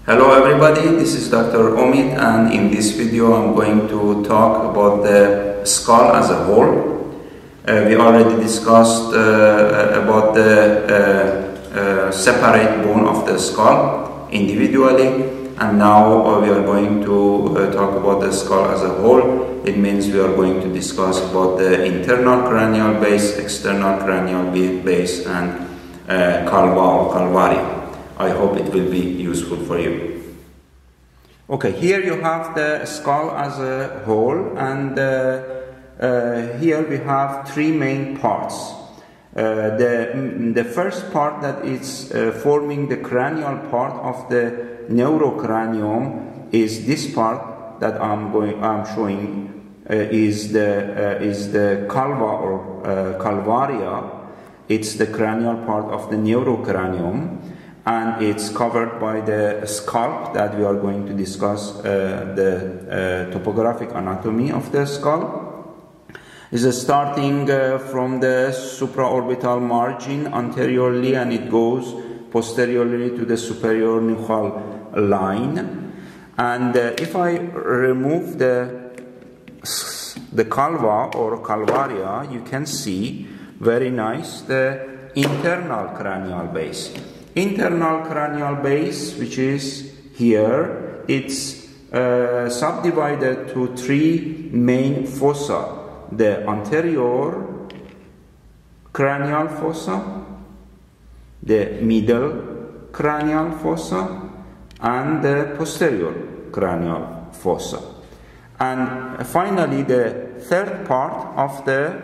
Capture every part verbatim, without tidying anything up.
Hello everybody, this is Doctor Omid, and in this video I'm going to talk about the skull as a whole. Uh, we already discussed uh, about the uh, uh, separate bone of the skull individually, and now uh, we are going to uh, talk about the skull as a whole. It means we are going to discuss about the internal cranial base, external cranial base, and uh, calva or calvaria. I hope it will be useful for you. Okay, here you have the skull as a whole, and uh, uh, here we have three main parts. Uh, the, the first part that is uh, forming the cranial part of the neurocranium is this part that I'm going, I'm showing uh, is the uh, is the calva or uh, calvaria. It's the cranial part of the neurocranium, and it's covered by the scalp that we are going to discuss uh, the uh, topographic anatomy of the skull. Is starting uh, from the supraorbital margin anteriorly, and it goes posteriorly to the superior nuchal line. And uh, if I remove the the calva or calvaria, you can see very nice the internal cranial base. Internal cranial base, which is here, it's uh, subdivided to three main fossa: the anterior cranial fossa, the middle cranial fossa, and the posterior cranial fossa. And finally, the third part of the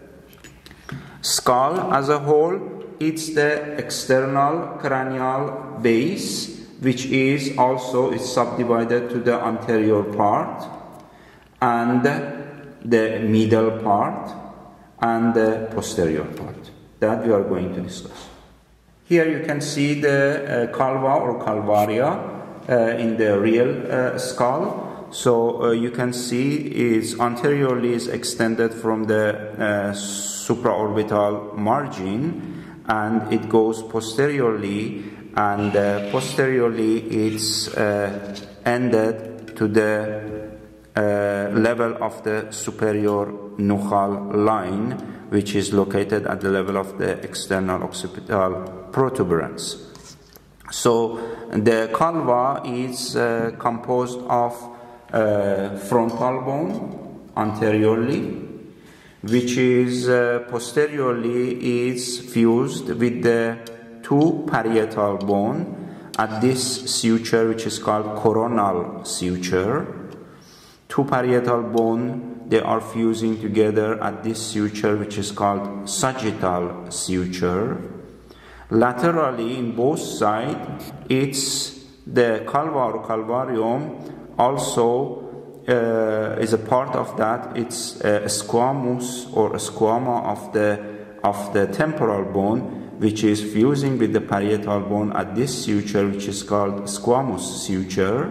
skull as a whole, it's the external cranial base, which is also is subdivided to the anterior part, and the middle part, and the posterior part that we are going to discuss. Here you can see the uh, calva or calvaria uh, in the real uh, skull. So uh, you can see it's anteriorly is extended from the uh, supraorbital margin, and it goes posteriorly, and uh, posteriorly it's uh, ended to the uh, level of the superior nuchal line, which is located at the level of the external occipital protuberance. So the calva is uh, composed of uh, frontal bone anteriorly, which is uh, posteriorly is fused with the two parietal bone at this suture, which is called coronal suture. Two parietal bone, they are fusing together at this suture, which is called sagittal suture. Laterally, in both sides, it's the calva or calvarium also Uh, is a part of that. It's a squamous or a squama of the of the temporal bone, which is fusing with the parietal bone at this suture, which is called squamous suture.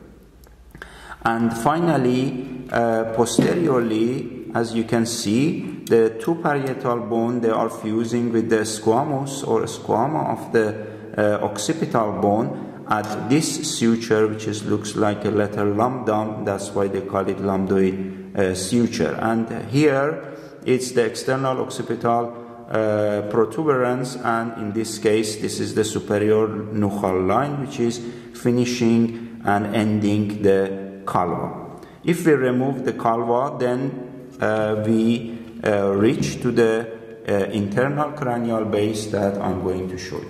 And finally, uh, posteriorly, as you can see, the two parietal bone, they are fusing with the squamous or squama of the uh, occipital bone at this suture, which is looks like a letter lambda. That's why they call it lambdoid uh, suture. And here it's the external occipital uh, protuberance, and in this case this is the superior nuchal line, which is finishing and ending the calva. If we remove the calva, then uh, we uh, reach to the uh, internal cranial base that I'm going to show you.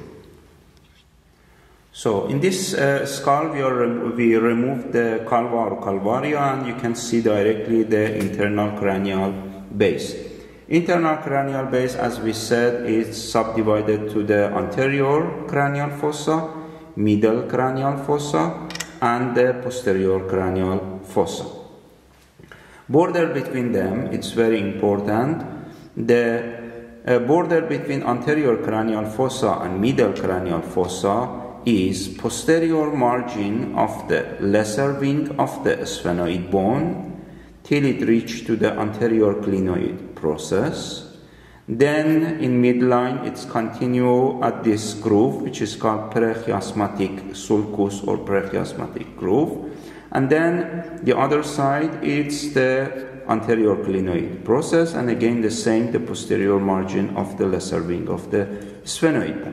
So in this uh, skull, we, are, we removed the calva or calvaria, and you can see directly the internal cranial base. Internal cranial base, as we said, is subdivided to the anterior cranial fossa, middle cranial fossa, and the posterior cranial fossa. Border between them, it's very important. The uh, border between anterior cranial fossa and middle cranial fossa is posterior margin of the lesser wing of the sphenoid bone till it reaches to the anterior clinoid process. Then in midline, it's continue at this groove, which is called prechiasmatic sulcus or prechiasmatic groove. And then the other side, it's the anterior clinoid process, and again the same, the posterior margin of the lesser wing of the sphenoid.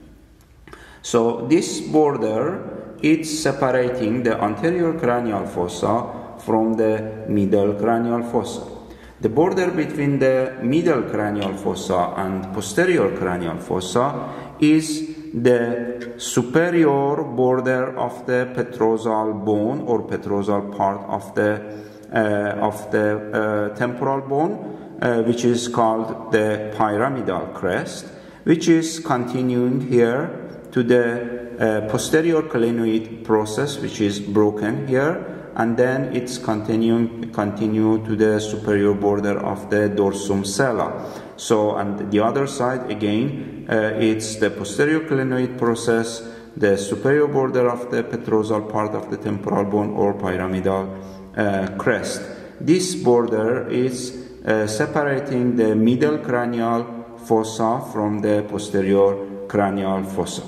So this border, it's separating the anterior cranial fossa from the middle cranial fossa. The border between the middle cranial fossa and posterior cranial fossa is the superior border of the petrosal bone or petrosal part of the uh, of the uh, temporal bone, uh, which is called the pyramidal crest, which is continuing here to the uh, posterior clinoid process, which is broken here, and then it's continuing continue to the superior border of the dorsum sella. So, and the other side again, uh, it's the posterior clinoid process, the superior border of the petrosal part of the temporal bone or pyramidal uh, crest. This border is uh, separating the middle cranial fossa from the posterior cranial fossa.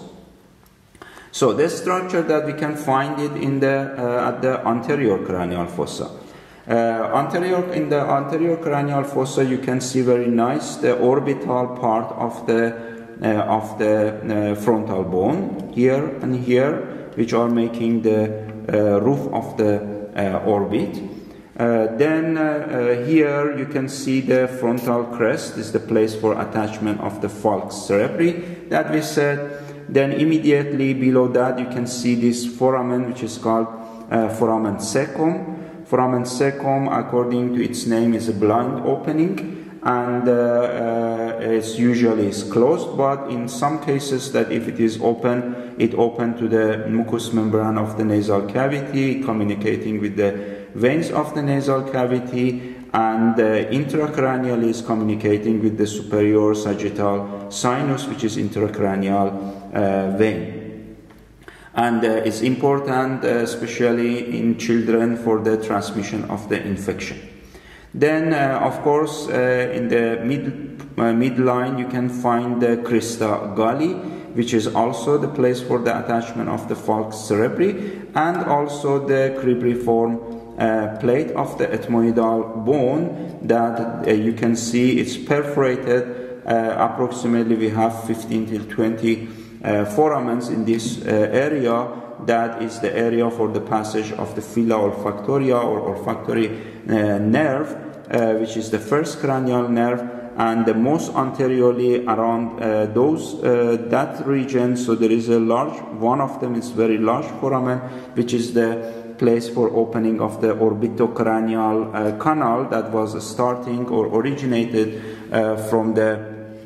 So the structure that we can find it in the uh, at the anterior cranial fossa. Uh, anterior in the anterior cranial fossa, you can see very nice the orbital part of the uh, of the uh, frontal bone here and here, which are making the uh, roof of the uh, orbit. Uh, then uh, uh, here you can see the frontal crest is the place for attachment of the falx cerebri that we said. Then immediately below that you can see this foramen, which is called uh, foramen secum. Foramen secum, according to its name, is a blind opening, and uh, uh, it's usually is closed, but in some cases that if it is open, it open to the mucous membrane of the nasal cavity, communicating with the veins of the nasal cavity, and uh, intracranial is communicating with the superior sagittal sinus, which is intracranial uh, vein. And uh, it's important, uh, especially in children, for the transmission of the infection. Then, uh, of course, uh, in the mid, uh, midline, you can find the crista galli, which is also the place for the attachment of the falx cerebri, and also the cribriform uh, plate of the ethmoidal bone that uh, you can see it's perforated. Uh, approximately, we have fifteen till twenty Uh, foramens in this uh, area. That is the area for the passage of the fila olfactoria or olfactory uh, nerve, uh, which is the first cranial nerve, and the most anteriorly around uh, those uh, that region. So there is a large one of them is very large foramen, which is the place for opening of the orbitocranial uh, canal that was starting or originated uh, from the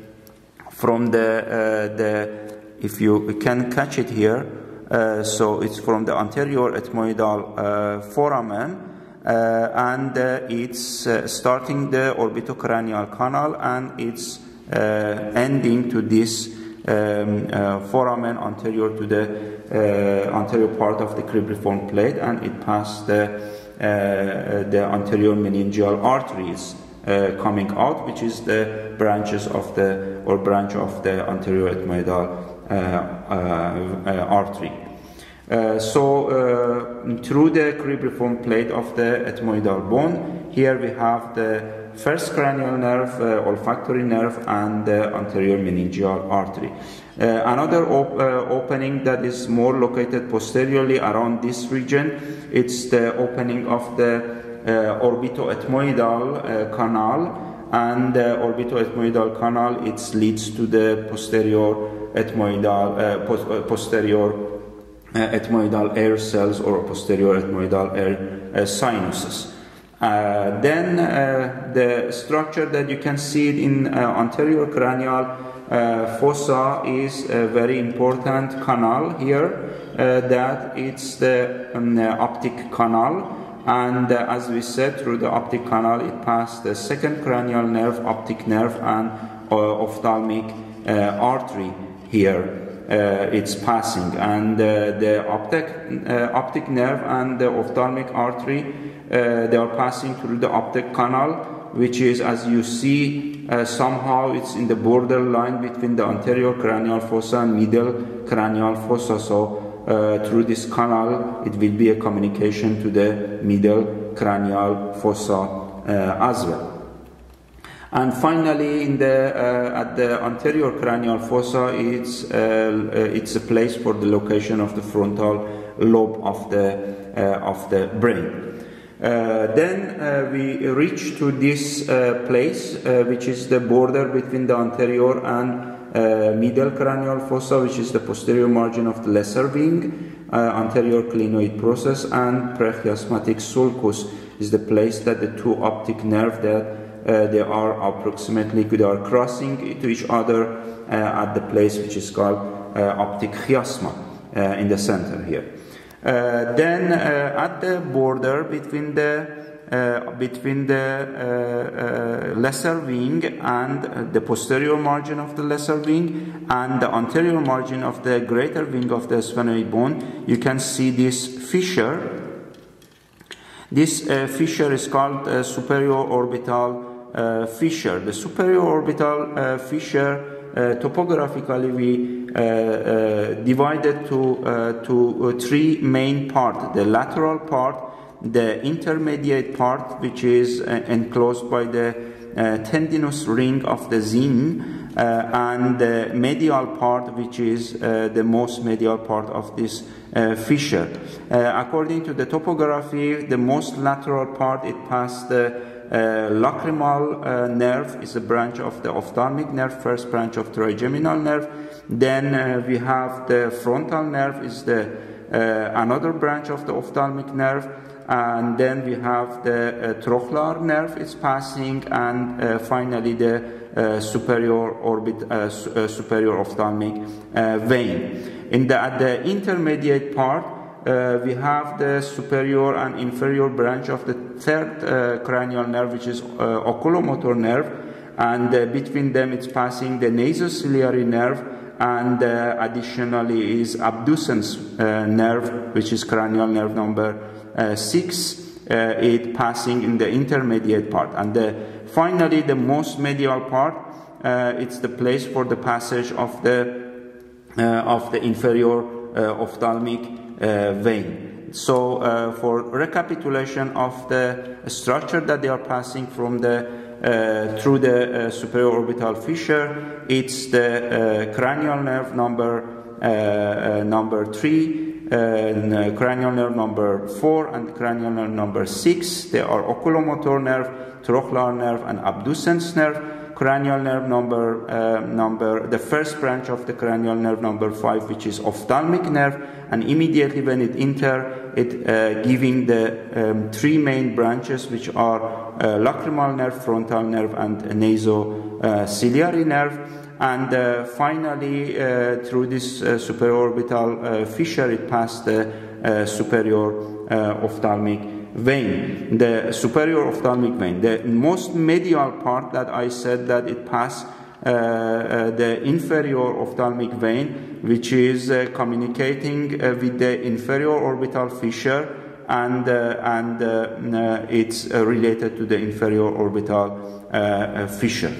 from the uh, the if you can catch it here, uh, so it's from the anterior ethmoidal uh, foramen, uh, and uh, it's uh, starting the orbitocranial canal, and it's uh, ending to this um, uh, foramen anterior to the uh, anterior part of the cribriform plate, and it passed the, uh, the anterior meningeal arteries uh, coming out, which is the branches of the or branch of the anterior ethmoidal Uh, uh, uh, artery. Uh, so uh, through the cribriform plate of the ethmoidal bone, here we have the first cranial nerve, uh, olfactory nerve, and the anterior meningeal artery. Uh, another op uh, opening that is more located posteriorly around this region, it's the opening of the uh, orbitoethmoidal uh, canal, and the orbitoethmoidal canal it leads to the posterior ethmoidal, uh, post, uh, posterior uh, ethmoidal air cells or posterior ethmoidal air uh, sinuses. Uh, then uh, the structure that you can see in uh, anterior cranial uh, fossa is a very important canal here, uh, that it's the um, uh, optic canal. And uh, as we said, through the optic canal it passed the second cranial nerve, optic nerve, and uh, ophthalmic uh, artery. Here uh, it's passing, and uh, the optic, uh, optic nerve and the ophthalmic artery, uh, they are passing through the optic canal, which is, as you see, uh, somehow it's in the borderline between the anterior cranial fossa and middle cranial fossa. So uh, through this canal, it will be a communication to the middle cranial fossa uh, as well. And finally, in the, uh, at the anterior cranial fossa, it's, uh, uh, it's a place for the location of the frontal lobe of the, uh, of the brain. Uh, then uh, we reach to this uh, place, uh, which is the border between the anterior and uh, middle cranial fossa, which is the posterior margin of the lesser wing, uh, anterior clinoid process, and prechiasmatic sulcus is the place that the two optic nerves that uh, they are approximately, they are crossing to each other uh, at the place which is called uh, optic chiasma uh, in the center here. Uh, then uh, at the border between the uh, between the uh, uh, lesser wing and uh, the posterior margin of the lesser wing and the anterior margin of the greater wing of the sphenoid bone, you can see this fissure. This uh, fissure is called uh, superior orbital uh, fissure. The superior orbital uh, fissure, uh, topographically we Uh, uh, divided to, uh, to uh, three main parts: the lateral part, the intermediate part, which is uh, enclosed by the uh, tendinous ring of the zine, uh, and the medial part, which is uh, the most medial part of this uh, fissure. Uh, according to the topography, the most lateral part, it passed the Uh, lacrimal uh, nerve, is a branch of the ophthalmic nerve, first branch of trigeminal nerve. Then uh, we have the frontal nerve, is the uh, another branch of the ophthalmic nerve, and then we have the uh, trochlear nerve is passing, and uh, finally the uh, superior orbit, uh, su uh, superior ophthalmic uh, vein. In the at the intermediate part, Uh, we have the superior and inferior branch of the third uh, cranial nerve, which is uh, oculomotor nerve, and uh, between them it's passing the nasociliary nerve, and uh, additionally is abducens uh, nerve, which is cranial nerve number uh, six, uh, it passing in the intermediate part. And uh, finally, the most medial part, uh, it's the place for the passage of the uh, of the inferior uh, ophthalmic Uh, vein. So uh, for recapitulation of the structure that they are passing from the uh, through the uh, superior orbital fissure, it's the uh, cranial nerve number uh, uh, number three, uh, cranial nerve number four, and cranial nerve number six. They are oculomotor nerve, trochlear nerve, and abducens nerve. Cranial nerve number uh, number the first branch of the cranial nerve number five, which is ophthalmic nerve, and immediately when it enter, it uh, giving the um, three main branches, which are uh, lacrimal nerve, frontal nerve, and nasociliary nerve. And uh, finally, uh, through this uh, superior orbital uh, fissure, it passed the uh, superior uh, ophthalmic vein, the superior ophthalmic vein. The most medial part that I said that it passed uh, uh, the inferior ophthalmic vein, which is uh, communicating uh, with the inferior orbital fissure, and uh, and uh, uh, it's uh, related to the inferior orbital uh, uh, fissure.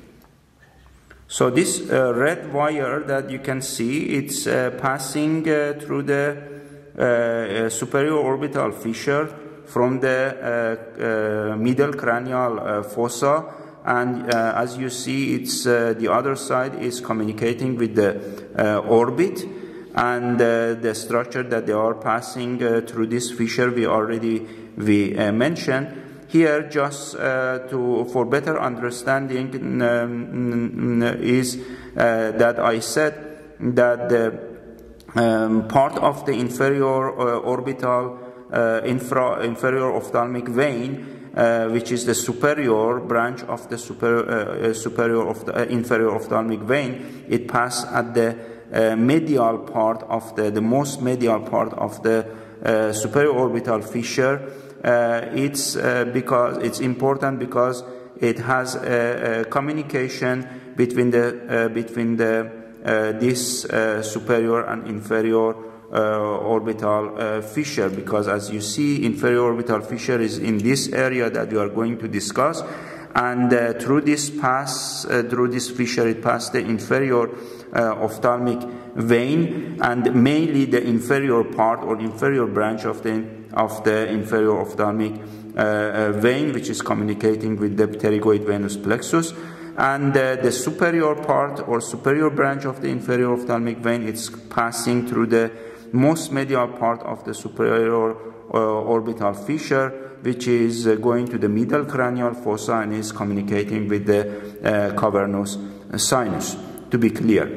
So this uh, red wire that you can see, it's uh, passing uh, through the uh, uh, superior orbital fissure from the uh, uh, middle cranial uh, fossa, and uh, as you see, it's uh, the other side is communicating with the uh, orbit, and uh, the structure that they are passing uh, through this fissure we already we uh, mentioned. Here, just uh, to for better understanding, um, is uh, that I said that the um, part of the inferior uh, orbital Uh, infra, inferior ophthalmic vein, uh, which is the superior branch of the super, uh, superior of the uh, inferior ophthalmic vein, it passes at the uh, medial part of the the most medial part of the uh, superior orbital fissure. Uh, it's uh, because it's important because it has a, a communication between the uh, between the uh, this uh, superior and inferior Uh, orbital uh, fissure, because as you see, inferior orbital fissure is in this area that we are going to discuss, and uh, through this pass, uh, through this fissure, it passed the inferior uh, ophthalmic vein, and mainly the inferior part or inferior branch of the of the inferior ophthalmic uh, uh, vein, which is communicating with the pterygoid venous plexus. And uh, the superior part or superior branch of the inferior ophthalmic vein, it's passing through the most medial part of the superior uh, orbital fissure, which is uh, going to the middle cranial fossa and is communicating with the uh, cavernous sinus, to be clear.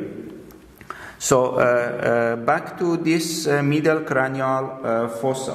So uh, uh, back to this uh, middle cranial uh, fossa.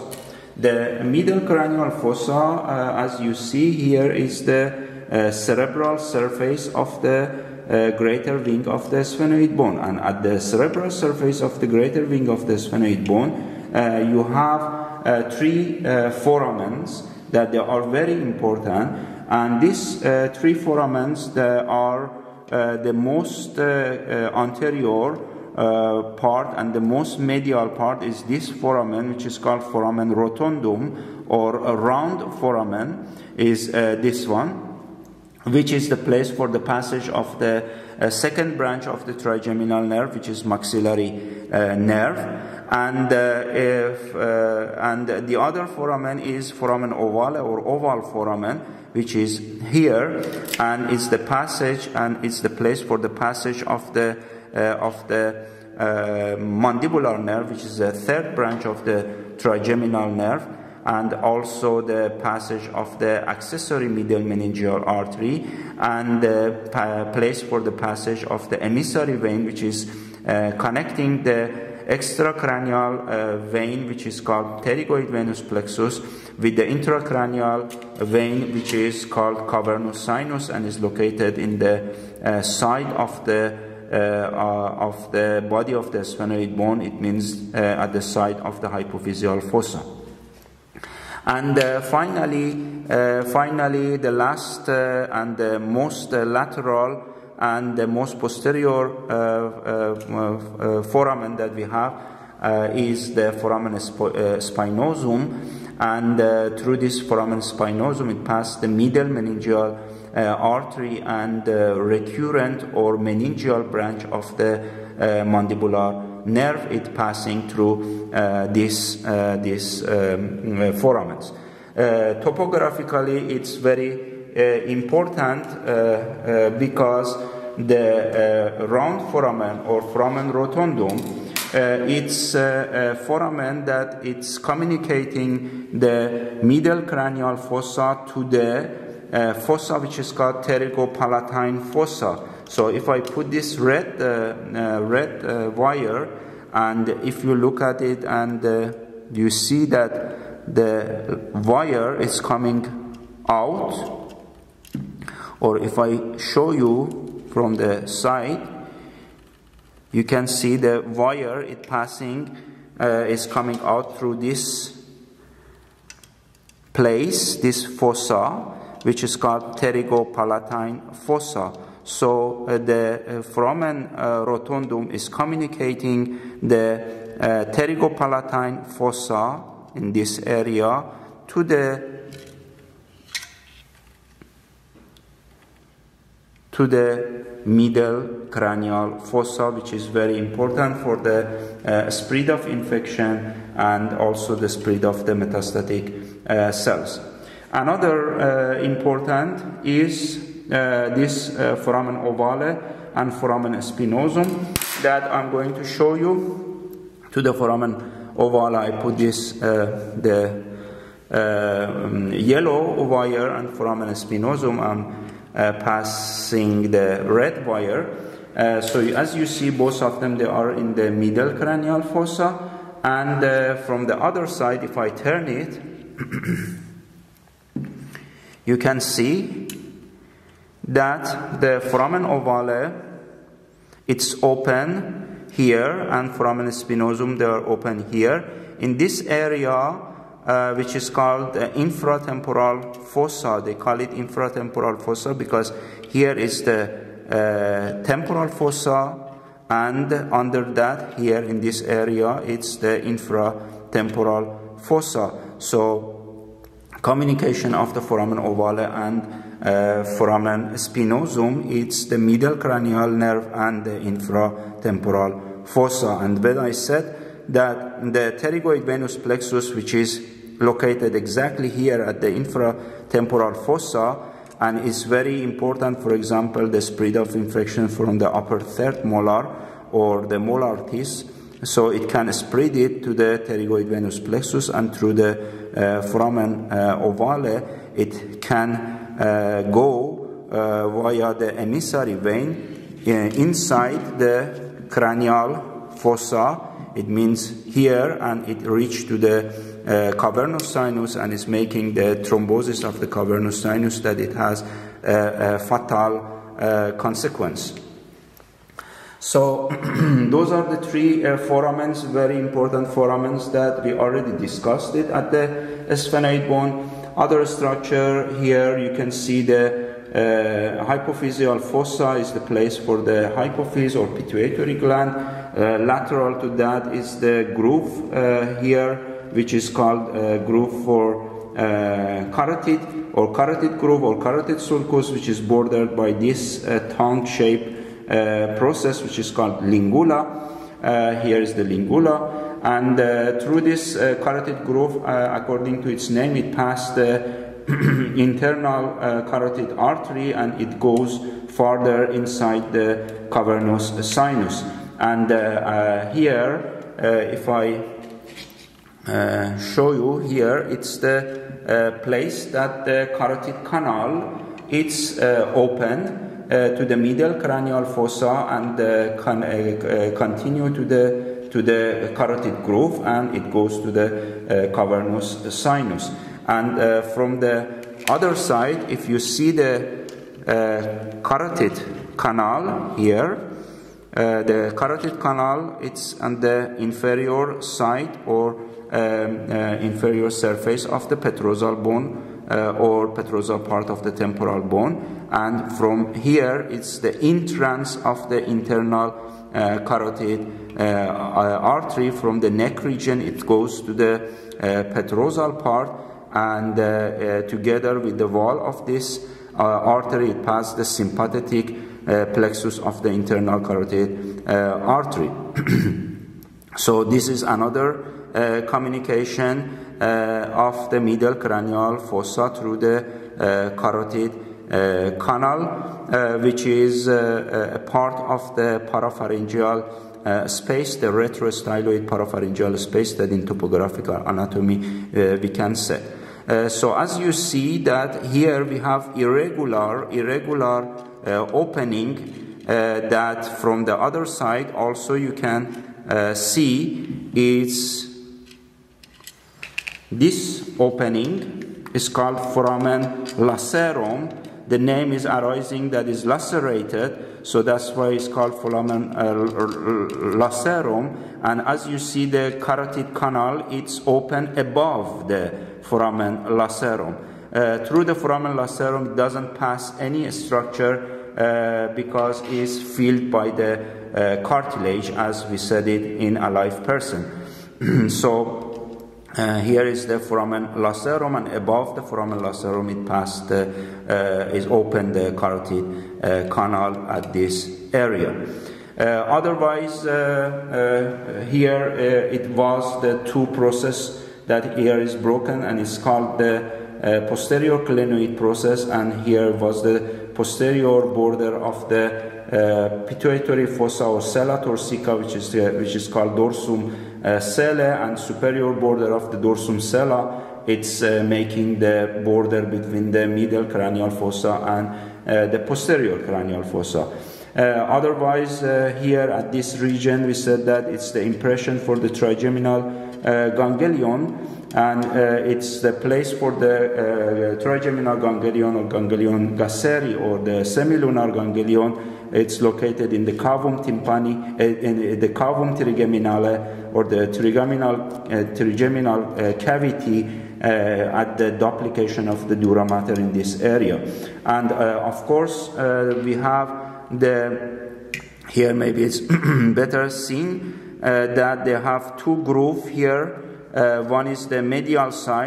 The middle cranial fossa, uh, as you see here, is the Uh, cerebral surface of the uh, greater wing of the sphenoid bone, and at the cerebral surface of the greater wing of the sphenoid bone uh, you have uh, three uh, foramens that they are very important, and these uh, three foramens they are uh, the most uh, uh, anterior uh, part, and the most medial part is this foramen, which is called foramen rotundum, or a round foramen is uh, this one, which is the place for the passage of the uh, second branch of the trigeminal nerve, which is maxillary uh, nerve, and uh, if uh, and the other foramen is foramen ovale or oval foramen, which is here, and it's the passage and it's the place for the passage of the uh, of the uh, mandibular nerve, which is the third branch of the trigeminal nerve, and also the passage of the accessory middle meningeal artery, and the place for the passage of the emissary vein, which is uh, connecting the extracranial uh, vein, which is called pterygoid venous plexus, with the intracranial vein, which is called cavernous sinus, and is located in the uh, side of the uh, uh, of the body of the sphenoid bone. It means uh, at the side of the hypophyseal fossa. And uh, finally, uh, finally, the last uh, and the most uh, lateral and the most posterior uh, uh, uh, foramen that we have uh, is the foramen sp uh, spinosum, and uh, through this foramen spinosum, it passes the middle meningeal uh, artery and the recurrent or meningeal branch of the uh, mandibular nerve, it passing through uh, this uh, this um, uh, foramens. Uh, topographically, it's very uh, important uh, uh, because the uh, round foramen or foramen rotundum, uh, it's uh, a foramen that it's communicating the middle cranial fossa to the uh, fossa, which is called pterygopalatine fossa. So if I put this red uh, uh, red uh, wire, and if you look at it and uh, you see that the wire is coming out, or if I show you from the side, you can see the wire it passing uh, is coming out through this place, this fossa, which is called pterygopalatine fossa. So uh, the uh, foramen uh, rotundum is communicating the uh, pterygopalatine fossa in this area to the to the middle cranial fossa, which is very important for the uh, spread of infection and also the spread of the metastatic uh, cells. Another uh, important is Uh, this uh, foramen ovale and foramen spinosum that I'm going to show you. To the foramen ovale, I put this uh, the uh, yellow wire, and foramen spinosum I'm uh, passing the red wire. Uh, so as you see, both of them they are in the middle cranial fossa, and uh, from the other side, if I turn it, you can see that the foramen ovale, it's open here, and foramen spinosum, they are open here. In this area, uh, which is called the infratemporal fossa, they call it infratemporal fossa because here is the uh, temporal fossa, and under that, here in this area, it's the infratemporal fossa. So, communication of the foramen ovale and uh, foramen spinosum. It's the medial cranial nerve and the infratemporal fossa. And when I said that the pterygoid venous plexus, which is located exactly here at the infratemporal fossa, and is very important, for example, the spread of infection from the upper third molar or the molar teeth, so it can spread it to the pterygoid venous plexus, and through the uh, foramen uh, ovale, it can uh, go uh, via the emissary vein uh, inside the cranial fossa. It means here, and it reached to the uh, cavernous sinus and is making the thrombosis of the cavernous sinus, that it has a, a fatal uh, consequence. So those are the three uh, foramens, very important foramens that we already discussed it at the sphenoid bone. Other structure here, you can see the uh, hypophyseal fossa is the place for the hypophyse or pituitary gland. Uh, lateral to that is the groove uh, here, which is called uh, groove for uh, carotid or carotid groove or carotid sulcus, which is bordered by this uh, tongue-shaped uh, process, which is called lingula. Uh, here is the lingula, and uh, through this uh, carotid groove, uh, according to its name, it passed the internal uh, carotid artery, and it goes farther inside the cavernous sinus. And uh, uh, here, uh, if I uh, show you here, it's the uh, place that the carotid canal, it's uh, open uh, to the medial cranial fossa, and uh, can uh, uh, continue to the to the carotid groove, and it goes to the uh, cavernous sinus. And uh, from the other side, if you see the uh, carotid canal here, uh, the carotid canal, it's on the inferior side or um, uh, inferior surface of the petrosal bone uh, or petrosal part of the temporal bone. And from here, it's the entrance of the internal uh, carotid uh, artery. From the neck region, it goes to the uh, petrosal part, and uh, uh, together with the wall of this uh, artery, it passes the sympathetic uh, plexus of the internal carotid uh, artery. So this is another uh, communication uh, of the medial cranial fossa through the uh, carotid uh, canal, uh, which is uh, a part of the parapharyngeal Uh, space, the retrostyloid parapharyngeal space, that in topographical anatomy uh, we can say. Uh, so as you see that here we have irregular, irregular uh, opening uh, that from the other side also you can uh, see is this opening is called foramen lacerum. The name is arising that is lacerated, so that's why it's called foramen uh, lacerum. And as you see, the carotid canal, it's open above the foramen lacerum. Uh, through the foramen lacerum, it doesn't pass any structure uh, because it's filled by the uh, cartilage, as we said it in a live person. So Uh, here is the foramen lacerum, and above the foramen lacerum it passed, uh, uh, is open the carotid uh, canal at this area. Uh, otherwise, uh, uh, here uh, it was the two process that here is broken, and it's called the uh, posterior clinoid process, and here was the posterior border of the uh, pituitary fossa or sella torsica, which is the, which is called dorsum Uh, cele, and superior border of the dorsum sella, it's uh, making the border between the medial cranial fossa and uh, the posterior cranial fossa. Uh, otherwise, uh, here at this region, we said that it's the impression for the trigeminal uh, ganglion, and uh, it's the place for the uh, trigeminal ganglion or ganglion gasseri or the semilunar ganglion. It's located in the cavum tympani, uh, in the cavum trigeminale, or the trigeminal, uh, trigeminal uh, cavity uh, at the duplication of the dura mater in this area. And uh, of course, uh, we have the, here maybe it's better seen, uh, that they have two grooves here. Uh, one is the medial side,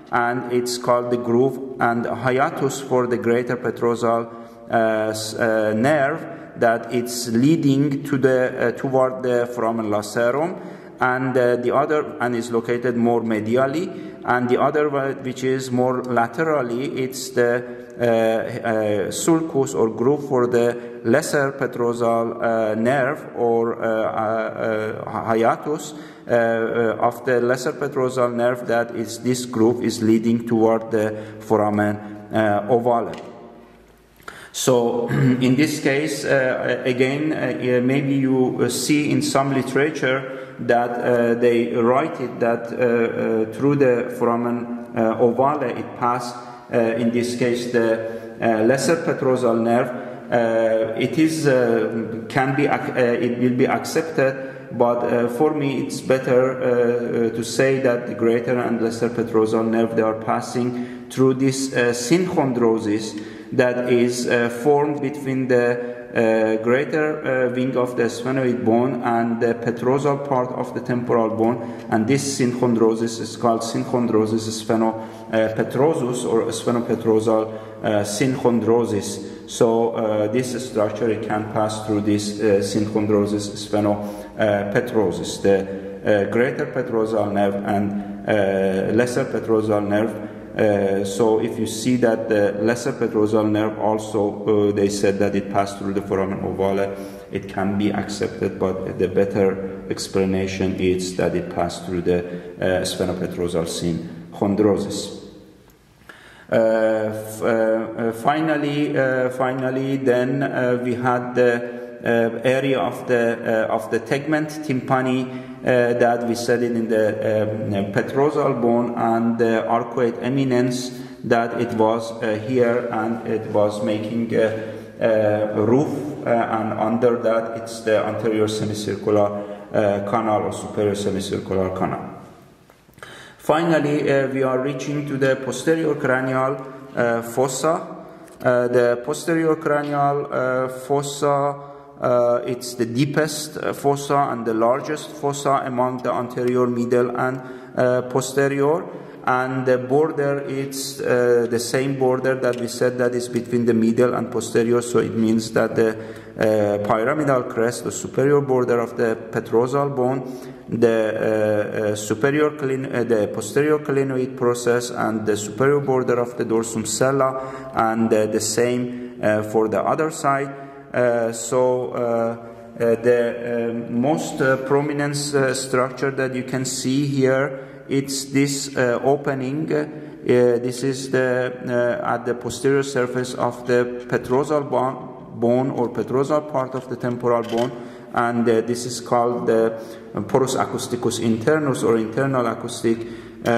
and it's called the groove, and hiatus for the greater petrosal uh, uh, nerve, that it's leading to the uh, toward the foramen lacerum, and uh, the other and is located more medially, and the other one, which is more laterally, it's the uh, uh, sulcus or groove for the lesser petrosal uh, nerve, or uh, uh, hiatus uh, uh, of the lesser petrosal nerve, that is this groove is leading toward the foramen uh, ovale. So in this case, uh, again, uh, maybe you see in some literature that uh, they write it that uh, uh, through the foramen uh, ovale it passed, uh, in this case, the uh, lesser petrosal nerve. Uh, it is uh, can be uh, it will be accepted, but uh, for me it's better uh, to say that the greater and lesser petrosal nerve, they are passing through this uh, synchondrosis that is uh, formed between the uh, greater uh, wing of the sphenoid bone and the petrosal part of the temporal bone, and this synchondrosis is called synchondrosis sphenopetrosus or sphenopetrosal uh, synchondrosis. So uh, this structure, it can pass through this uh, synchondrosis sphenopetrosis, the uh, greater petrosal nerve and uh, lesser petrosal nerve. Uh, so if you see that the lesser petrosal nerve also, uh, they said that it passed through the foramen ovale, it can be accepted, but the better explanation is that it passed through the uh, sphenopetrosal synchondrosis. Uh, f uh, uh, finally, uh, finally, then uh, we had the uh, area of the uh, of the tegment tympani. Uh, that we studied in the um, petrosal bone, and the arcuate eminence, that it was uh, here, and it was making a, a roof, uh, and under that it's the anterior semicircular uh, canal or superior semicircular canal. Finally, uh, we are reaching to the posterior cranial uh, fossa. Uh, the posterior cranial uh, fossa, Uh, it's the deepest uh, fossa and the largest fossa among the anterior, middle, and uh, posterior. And the border, it's uh, the same border that we said that is between the middle and posterior. So it means that the uh, pyramidal crest, the superior border of the petrosal bone, the uh, uh, superior clin uh, the posterior clinoid process, and the superior border of the dorsum sella, and uh, the same uh, for the other side. Uh, so uh, uh, the uh, most uh, prominent uh, structure that you can see here, it's this uh, opening. Uh, this is the uh, at the posterior surface of the petrosal bone or petrosal part of the temporal bone, and uh, this is called the porus acousticus internus or internal acoustic uh,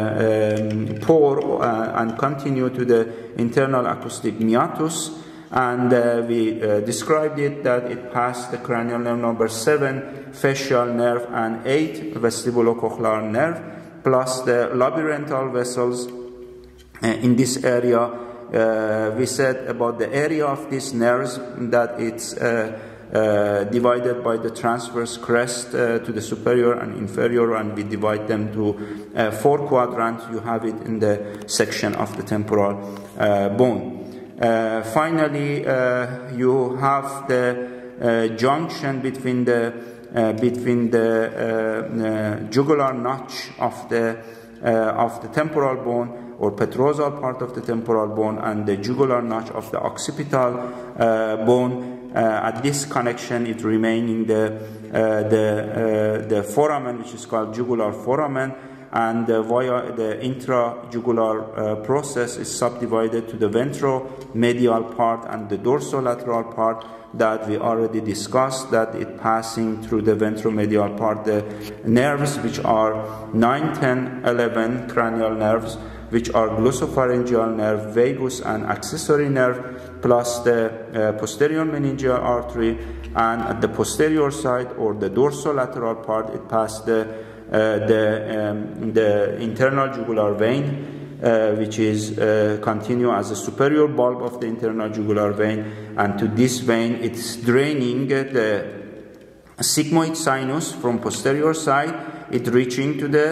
um, pore, uh, and continue to the internal acoustic meatus. And uh, we uh, described it that it passed the cranial nerve number seven, facial nerve, and eight, vestibulocochlear nerve, plus the labyrinthial vessels uh, in this area. Uh, we said about the area of these nerves that it's uh, uh, divided by the transverse crest uh, to the superior and inferior, and we divide them to uh, four quadrants. You have it in the section of the temporal uh, bone. Uh, finally, uh, you have the uh, junction between the uh, between the uh, uh, jugular notch of the uh, of the temporal bone or petrosal part of the temporal bone and the jugular notch of the occipital uh, bone. Uh, at this connection, it remaining the uh, the uh, the foramen, which is called jugular foramen. And uh, via the intrajugular uh, process is subdivided to the ventromedial part and the dorsolateral part that we already discussed, that it passing through the ventromedial part, the nerves which are nine, ten, eleven cranial nerves, which are glossopharyngeal nerve, vagus, and accessory nerve, plus the uh, posterior meningeal artery, and at the posterior side or the dorsolateral part, it passed the Uh, the, um, the internal jugular vein, uh, which is uh, continue as a superior bulb of the internal jugular vein, and to this vein it's draining the sigmoid sinus from posterior side, it reaching to the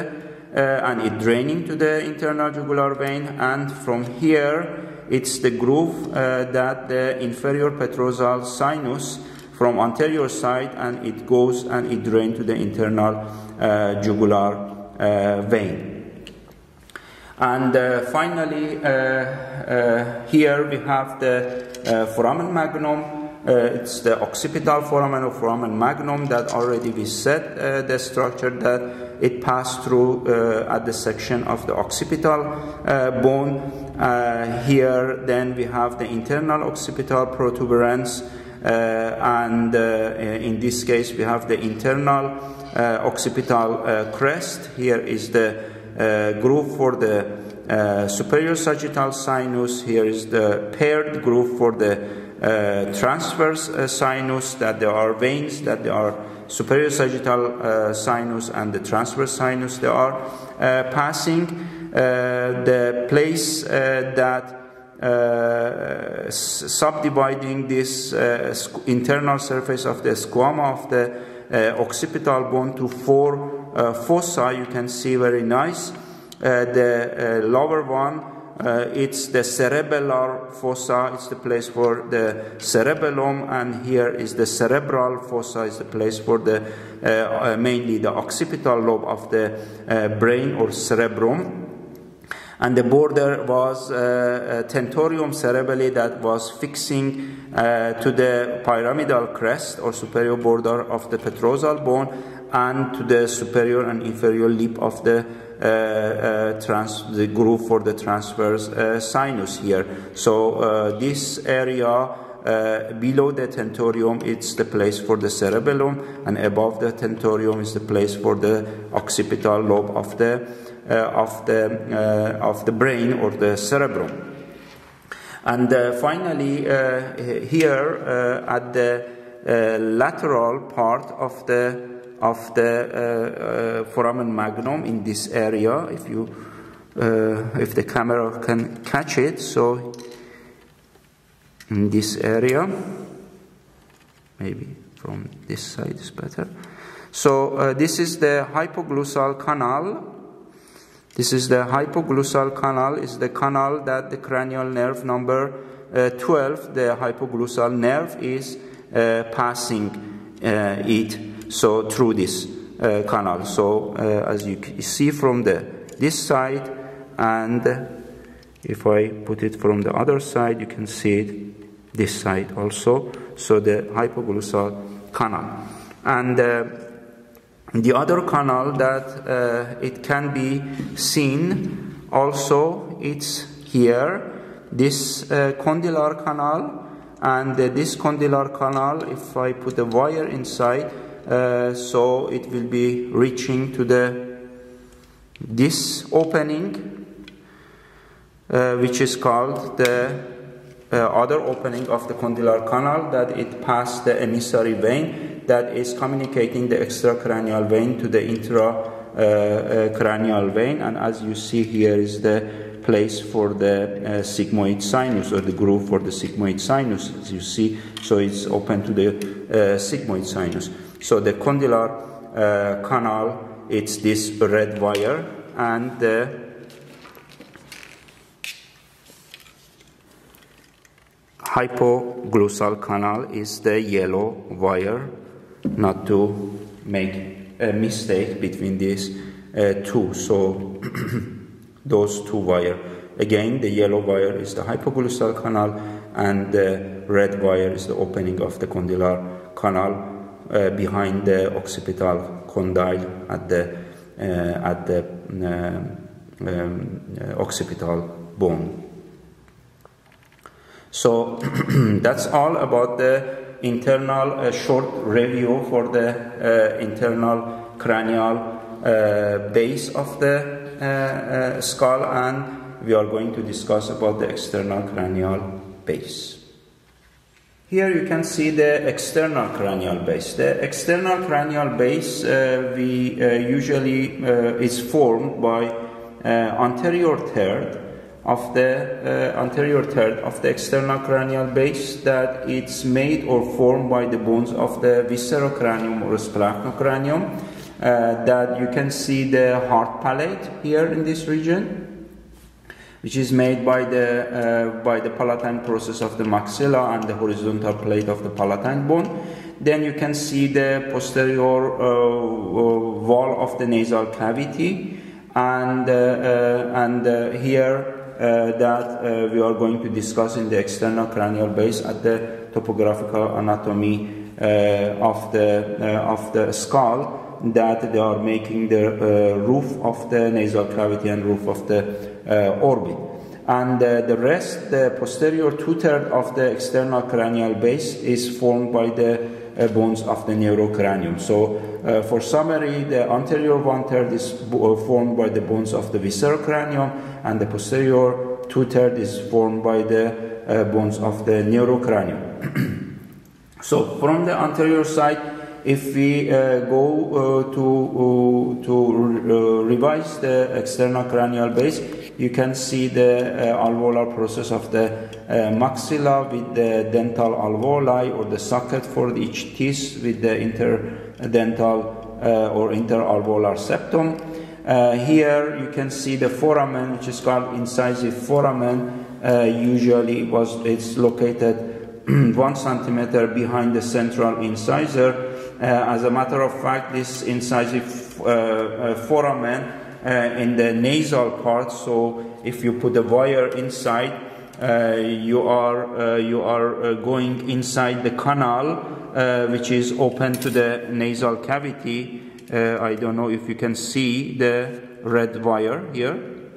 and it draining to the internal jugular vein, and from here it's the groove uh, that the inferior petrosal sinus from anterior side, and it goes and it drains to the internal uh, jugular uh, vein. And uh, finally, uh, uh, here we have the uh, foramen magnum. Uh, it's the occipital foramen or foramen magnum that already we said uh, the structure that it passed through uh, at the section of the occipital uh, bone. Uh, here then we have the internal occipital protuberance, uh, and uh, in this case we have the internal uh, occipital uh, crest. Here is the uh, groove for the uh, superior sagittal sinus. Here is the paired groove for the Uh, transverse uh, sinus, that there are veins, that there are superior sagittal uh, sinus and the transverse sinus they are uh, passing. Uh, the place uh, that uh, subdividing this uh, internal surface of the squama of the uh, occipital bone to four uh, fossa, you can see very nice. Uh, the uh, lower one, Uh, it's the cerebellar fossa, it's the place for the cerebellum, and here is the cerebral fossa, is the place for the uh, uh, mainly the occipital lobe of the uh, brain or cerebrum. And the border was uh, a tentorium cerebelli that was fixing uh, to the pyramidal crest or superior border of the petrosal bone, and to the superior and inferior lip of the Uh, uh, trans the groove for the transverse uh, sinus here. So uh, this area uh, below the tentorium, it's the place for the cerebellum, and above the tentorium is the place for the occipital lobe of the uh, of the uh, of the brain or the cerebrum. And uh, finally, uh, here uh, at the uh, lateral part of the of the uh, uh, foramen magnum, in this area, if you uh, if the camera can catch it, so in this area, maybe from this side is better. So uh, this is the hypoglossal canal. This is the hypoglossal canal, is the canal that the cranial nerve number uh, twelve, the hypoglossal nerve, is uh, passing uh, it. So through this uh, canal. So uh, as you see from the this side, and if I put it from the other side, you can see it this side also. So the hypoglossal canal. And uh, the other canal that uh, it can be seen also, it's here, this uh, condylar canal. And uh, this condylar canal, if I put a wire inside, Uh, so it will be reaching to the this opening, uh, which is called the uh, other opening of the condylar canal, that it passed the emissary vein that is communicating the extracranial vein to the intracranial uh, uh, vein. And as you see, here is the place for the uh, sigmoid sinus, or the groove for the sigmoid sinus, as you see. So it's open to the uh, sigmoid sinus. So the condylar uh, canal, it's this red wire, and the hypoglossal canal is the yellow wire, not to make a mistake between these uh, two. So those two wire. Again, the yellow wire is the hypoglossal canal, and the red wire is the opening of the condylar canal Uh, behind the occipital condyle at the uh, at the uh, um, uh, occipital bone. So that's all about the internal uh, short review for the uh, internal cranial uh, base of the uh, uh, skull, and we are going to discuss about the external cranial base. Here you can see the external cranial base. The external cranial base uh, we uh, usually uh, is formed by uh, anterior third of the uh, anterior third of the external cranial base, that it's made or formed by the bones of the viscerocranium or splachnocranium. that you can see the heart palate here in this region, which is made by the uh, by the palatine process of the maxilla and the horizontal plate of the palatine bone. Then you can see the posterior uh, wall of the nasal cavity, and uh, uh, and uh, here uh, that uh, we are going to discuss in the external cranial base at the topographical anatomy uh, of the uh, of the skull, that they are making the uh, roof of the nasal cavity and roof of the uh, orbit. And uh, the rest, the posterior two-thirds of the external cranial base is formed by the uh, bones of the neurocranium. So uh, for summary, the anterior one-third is uh, formed by the bones of the viscerocranium, and the posterior two-thirds is formed by the uh, bones of the neurocranium. So from the anterior side, if we uh, go uh, to, uh, to uh, revise the external cranial base, you can see the uh, alveolar process of the uh, maxilla with the dental alveoli, or the socket for each teeth with the interdental uh, or interalveolar septum. Uh, here you can see the foramen, which is called incisive foramen. Uh, usually was it's located one centimeter behind the central incisor. Uh, as a matter of fact, this incisive uh, uh, foramen uh, in the nasal part, so if you put a wire inside, uh, you are, uh, you are uh, going inside the canal, uh, which is open to the nasal cavity. Uh, I don't know if you can see the red wire here.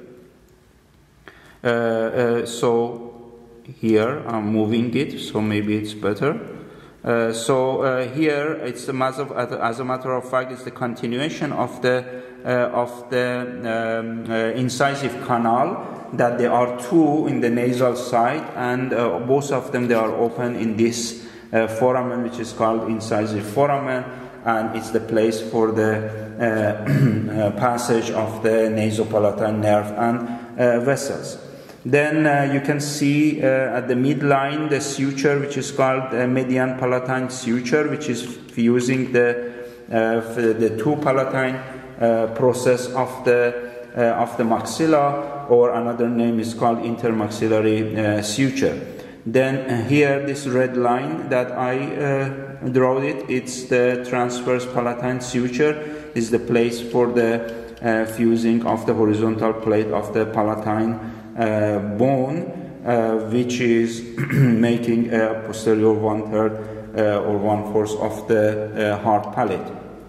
Uh, uh, so here I'm moving it, so maybe it's better. Uh, so uh, here, it's a matter of, as a matter of fact, it's the continuation of the uh, of the um, uh, incisive canal. That there are two in the nasal side, and uh, both of them they are open in this uh, foramen, which is called incisive foramen, and it's the place for the uh, uh, passage of the nasopalatine nerve and uh, vessels. Then uh, you can see uh, at the midline the suture, which is called uh, median palatine suture, which is fusing the uh, the two palatine uh, process of the uh, of the maxilla, or another name is called intermaxillary uh, suture. Then uh, here this red line that I uh, draw it, it's the transverse palatine suture, is the place for the uh, fusing of the horizontal plate of the palatine Uh, bone, uh, which is making a posterior one-third uh, or one-fourth of the uh, hard palate.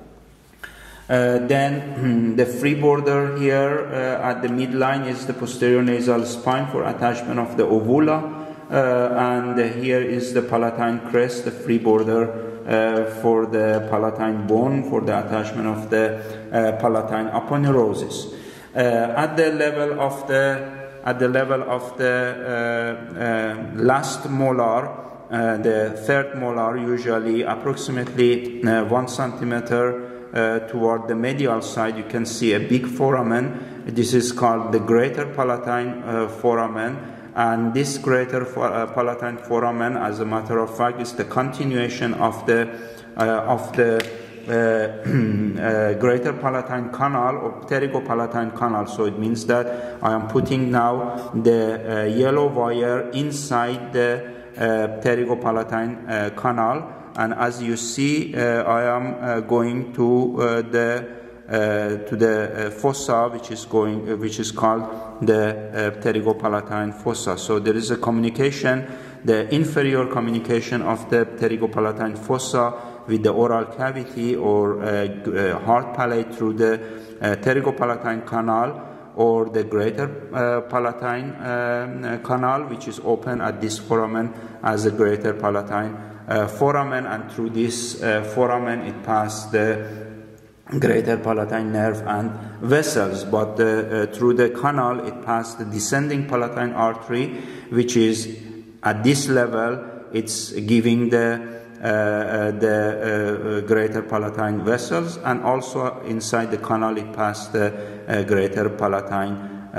Uh, then the free border here uh, at the midline is the posterior nasal spine for attachment of the ovula, uh, and here is the palatine crest, the free border uh, for the palatine bone for the attachment of the uh, palatine aponeurosis. Uh, at the level of the At the level of the uh, uh, last molar, uh, the third molar, usually approximately uh, one centimeter uh, toward the medial side, you can see a big foramen. This is called the greater palatine uh, foramen, and this greater for, uh, palatine foramen, as a matter of fact, is the continuation of the uh, of the Uh, uh, greater palatine canal or pterygopalatine canal. So it means that I am putting now the uh, yellow wire inside the uh, pterygopalatine uh, canal, and as you see, uh, I am uh, going to uh, the uh, to the uh, fossa, which is going, uh, which is called the uh, pterygopalatine fossa. So there is a communication, the inferior communication of the pterygopalatine fossa with the oral cavity or uh, uh, hard palate through the uh, pterygopalatine canal, or the greater uh, palatine uh, canal, which is open at this foramen as a greater palatine uh, foramen, and through this uh, foramen it passes the greater palatine nerve and vessels. But uh, uh, through the canal it passes the descending palatine artery, which is at this level, it's giving the Uh, uh, the uh, greater palatine vessels, and also inside the canal it passes the uh, greater palatine uh,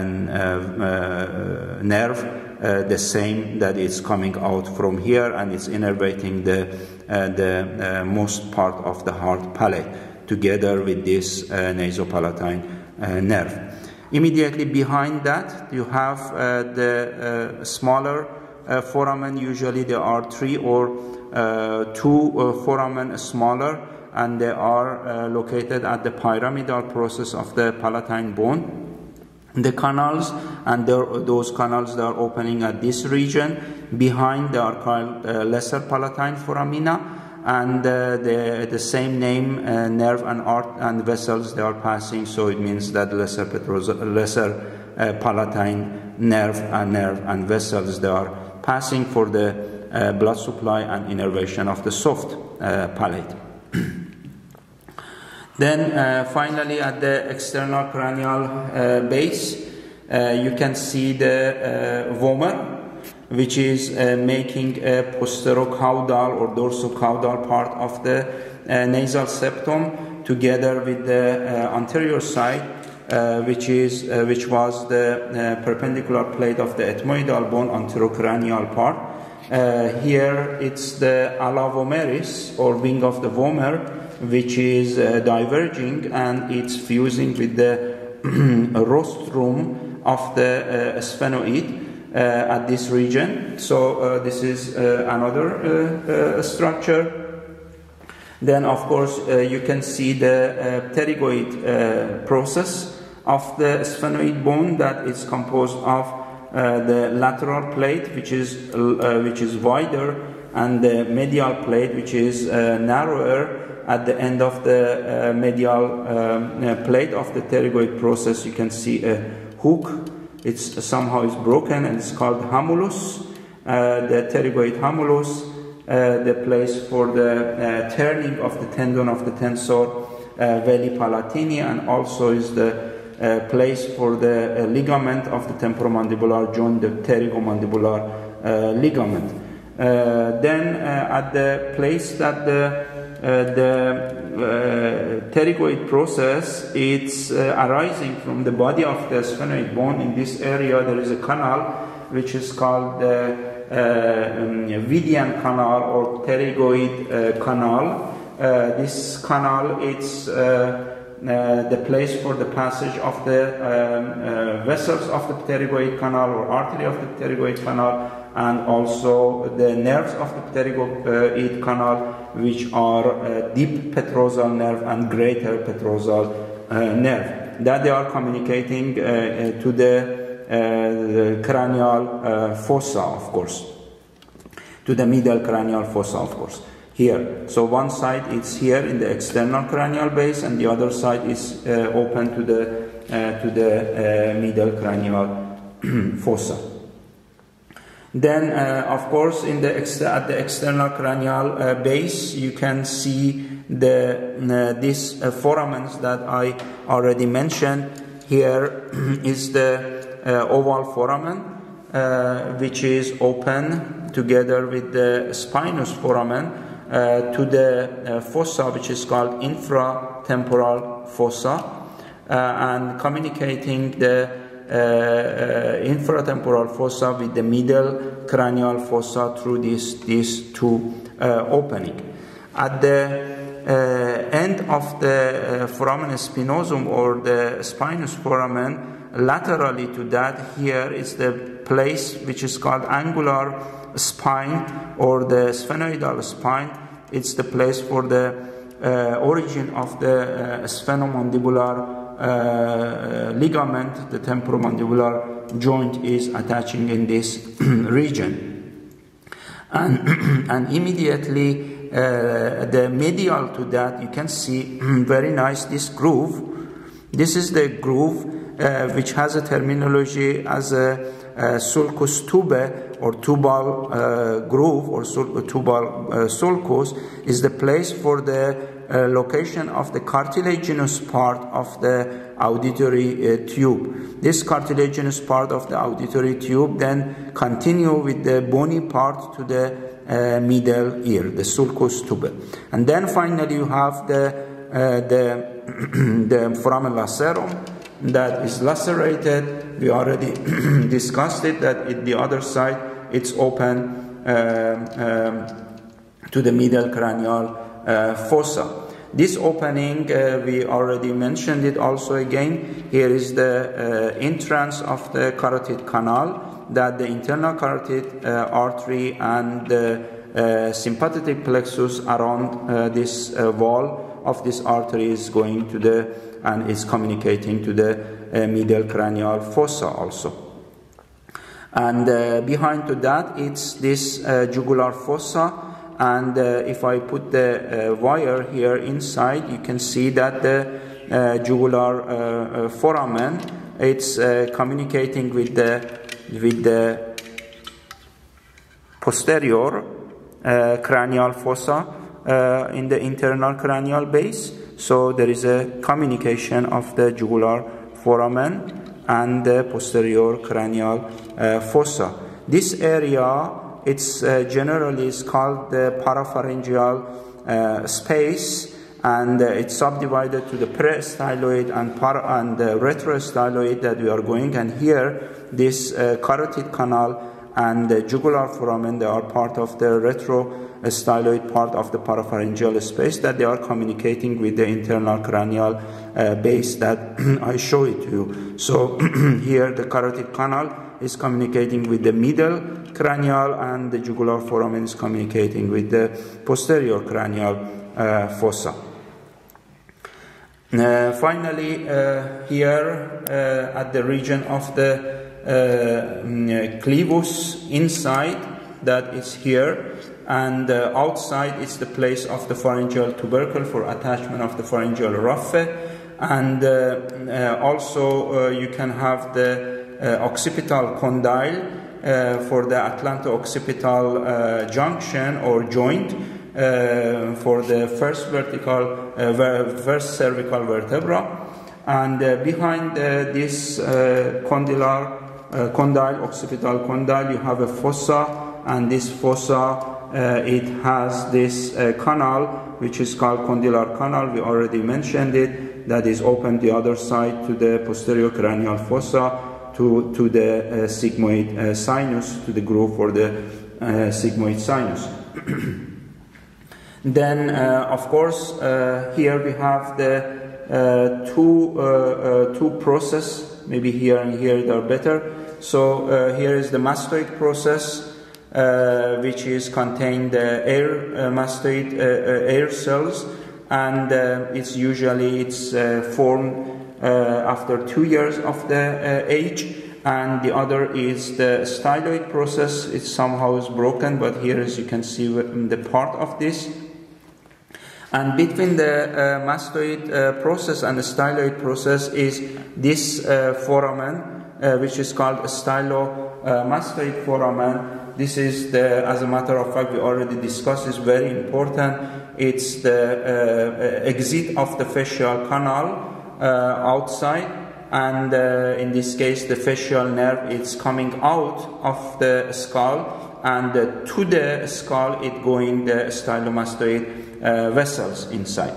uh, nerve, uh, the same that is coming out from here, and it's innervating the, uh, the uh, most part of the hard palate together with this uh, nasopalatine uh, nerve. Immediately behind that, you have uh, the uh, smaller uh, foramen. Usually there are three or uh, two uh, foramen smaller, and they are uh, located at the pyramidal process of the palatine bone. The canals, and there, those canals that are opening at this region. Behind, they are called uh, lesser palatine foramina, and uh, the, the same name, uh, nerve and art and vessels, they are passing, so it means that lesser, lesser uh, palatine nerve and nerve and vessels, they are passing for the uh, blood supply and innervation of the soft uh, palate. Then uh, finally at the external cranial uh, base, uh, you can see the uh, vomer, which is uh, making a posterocaudal or dorsocaudal part of the uh, nasal septum, together with the uh, anterior side, uh, which is uh, which was the uh, perpendicular plate of the ethmoidal bone, anterocranial part. Uh, here it's the ala vomeris, or wing of the vomer, which is uh, diverging, and it's fusing with the rostrum of the uh, sphenoid uh, at this region. So uh, this is uh, another uh, uh, structure. Then of course uh, you can see the uh, pterygoid uh, process of the sphenoid bone, that is composed of uh, the lateral plate, which is uh, which is wider, and the medial plate, which is uh, narrower. At the end of the uh, medial um, uh, plate of the pterygoid process, you can see a hook. It's somehow is broken, and it's called hamulus. Uh, the pterygoid hamulus, uh, the place for the uh, turning of the tendon of the tensor uh, veli palatini, and also is the uh, place for the uh, ligament of the temporomandibular joint, the pterygomandibular uh, ligament. Uh, then uh, at the place that the Uh, the uh, pterygoid process, it's uh, arising from the body of the sphenoid bone. In this area there is a canal which is called the uh, um, Vidian canal or pterygoid uh, canal. Uh, this canal, it's uh, uh, the place for the passage of the um, uh, vessels of the pterygoid canal or artery of the pterygoid canal, and also the nerves of the pterygoid canal, which are uh, deep petrosal nerve and greater petrosal uh, nerve, that they are communicating uh, uh, to the, uh, the cranial uh, fossa, of course, to the middle cranial fossa, of course, here. So one side is here in the external cranial base, and the other side is uh, open to the, uh, to the uh, middle cranial fossa. Then, uh, of course, in the ex at the external cranial uh, base, you can see the uh, these uh, foramens that I already mentioned. Here is the uh, oval foramen, uh, which is open together with the spinous foramen uh, to the uh, fossa, which is called infratemporal fossa, uh, and communicating the Uh, uh, infratemporal fossa with the middle cranial fossa through this, these two uh, opening. At the uh, end of the uh, foramen spinosum, or the spinous foramen, laterally to that, here is the place which is called angular spine, or the sphenoidal spine. It's the place for the uh, origin of the uh, sphenomandibular Uh, ligament. The temporomandibular joint is attaching in this region, and, and immediately uh, the medial to that, you can see very nice this groove. This is the groove uh, which has a terminology as a, a sulcus tube, or tubal uh, groove, or tubal uh, sulcus, is the place for the Uh, location of the cartilaginous part of the auditory uh, tube. This cartilaginous part of the auditory tube then continue with the bony part to the uh, middle ear, the sulcus tube. And then finally you have the uh, the, the foramen lacerum that is lacerated. We already discussed it, that at the other side it's open uh, um, to the middle cranial Uh, fossa. This opening, uh, we already mentioned it also again. Here is the uh, entrance of the carotid canal, that the internal carotid uh, artery and the uh, sympathetic plexus around uh, this uh, wall of this artery is going to the, and is communicating to the uh, middle cranial fossa also. And uh, behind to that, it's this uh, jugular fossa, and uh, if I put the uh, wire here inside, you can see that the uh, jugular uh, uh, foramen, it's uh, communicating with the with the posterior uh, cranial fossa uh, in the internal cranial base. So there is a communication of the jugular foramen and the posterior cranial uh, fossa. This area, it's uh, generally is called the parapharyngeal uh, space, and uh, it's subdivided to the pre-styloid and, para and the retrostyloid that we are going. And here, this uh, carotid canal and the jugular foramen, they are part of the retrostyloid part of the parapharyngeal space, that they are communicating with the internal cranial uh, base that I show it to you. So here the carotid canal is communicating with the middle cranial, and the jugular foramen is communicating with the posterior cranial uh, fossa. Uh, finally, uh, here uh, at the region of the uh, clavus inside, that is here, and uh, outside is the place of the pharyngeal tubercle for attachment of the pharyngeal raphe, and uh, uh, also uh, you can have the uh, occipital condyle uh, for the atlanto-occipital uh, junction or joint uh, for the first vertical, uh, first cervical vertebra, and uh, behind uh, this uh, condylar uh, condyle, occipital condyle, you have a fossa, and this fossa Uh, it has this uh, canal, which is called condylar canal. We already mentioned it. That is open the other side to the posterior cranial fossa, to, to the uh, sigmoid uh, sinus, to the groove for the uh, sigmoid sinus. Then, uh, of course, uh, here we have the uh, two, uh, uh, two process. Maybe here and here they are better. So uh, here is the mastoid process, Uh, which is contain the air uh, mastoid uh, uh, air cells, and uh, it's usually it's uh, formed uh, after two years of the uh, age, and the other is the styloid process. It somehow is broken, but here, as you can see, the part of this. And between the uh, mastoid uh, process and the styloid process is this uh, foramen, uh, which is called a stylomastoid foramen. This is the, as a matter of fact, we already discussed, is very important. It's the uh, exit of the fascial canal uh, outside, and uh, in this case, the fascial nerve is coming out of the skull, and uh, to the skull, it going the stylomastoid uh, vessels inside.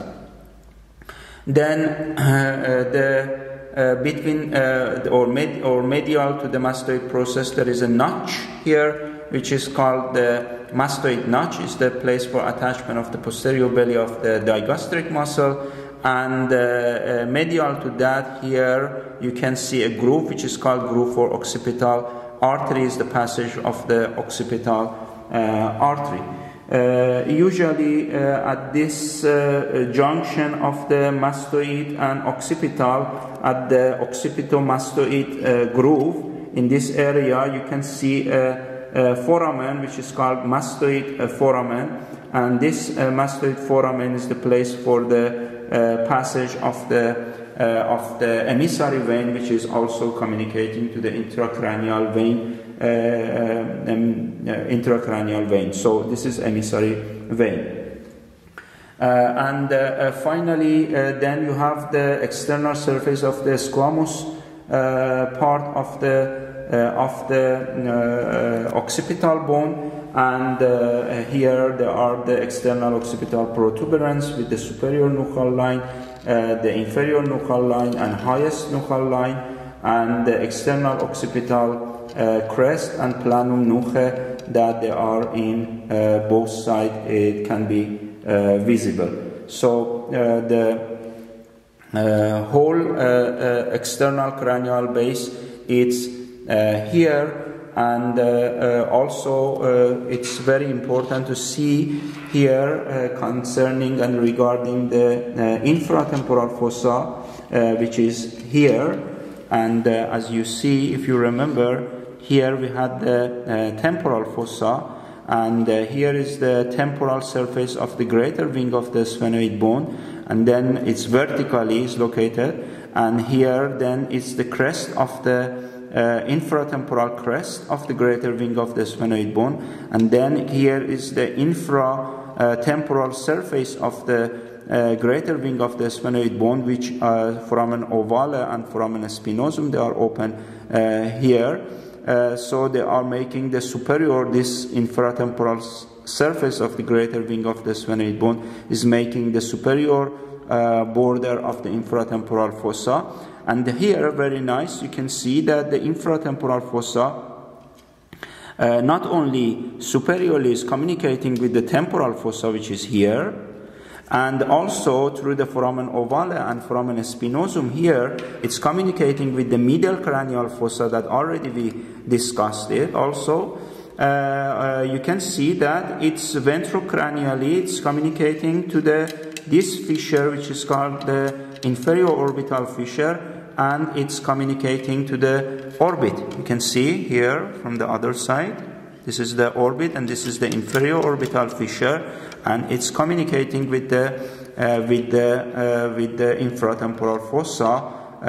Then uh, the uh, between uh, or med or medial to the mastoid process, there is a notch here, which is called the mastoid notch. Is the place for attachment of the posterior belly of the digastric muscle, and uh, uh, medial to that, here you can see a groove which is called groove for occipital artery, is the passage of the occipital uh, artery. Uh, usually uh, at this uh, junction of the mastoid and occipital, at the occipitomastoid uh, groove, in this area you can see a Uh, foramen, which is called mastoid uh, foramen, and this uh, mastoid foramen is the place for the uh, passage of the uh, of the emissary vein, which is also communicating to the intracranial vein, uh, um, uh, intracranial vein. So this is emissary vein. Uh, and uh, uh, finally, uh, then you have the external surface of the squamous uh, part of the Uh, of the uh, occipital bone, and uh, here there are the external occipital protuberance with the superior nuchal line, uh, the inferior nuchal line, and highest nuchal line, and the external occipital uh, crest and planum nuchae, that they are in uh, both sides. It can be uh, visible. So uh, the uh, whole uh, uh, external cranial base, it's uh, here. And uh, uh, also uh, it's very important to see here uh, concerning and regarding the uh, infratemporal fossa, uh, which is here. And uh, as you see, if you remember, here we had the uh, temporal fossa, and uh, here is the temporal surface of the greater wing of the sphenoid bone, and then it's vertically is located, and here then it's the crest of the Uh, infratemporal crest of the greater wing of the sphenoid bone, and then here is the infratemporal uh, surface of the uh, greater wing of the sphenoid bone, which uh, foramen ovale and foramen spinosum, they are open uh, here. Uh, so they are making the superior, this infratemporal surface of the greater wing of the sphenoid bone is making the superior uh, border of the infratemporal fossa. And here, very nice, you can see that the infratemporal fossa uh, not only superiorly is communicating with the temporal fossa, which is here, and also through the foramen ovale and foramen spinosum here, it's communicating with the medial cranial fossa that already we discussed it. Also, uh, uh, you can see that it's ventrocranially, it's communicating to the this fissure, which is called the inferior orbital fissure, and it's communicating to the orbit. You can see here from the other side, this is the orbit and this is the inferior orbital fissure, and it's communicating with the uh, with the uh, with the infratemporal fossa uh,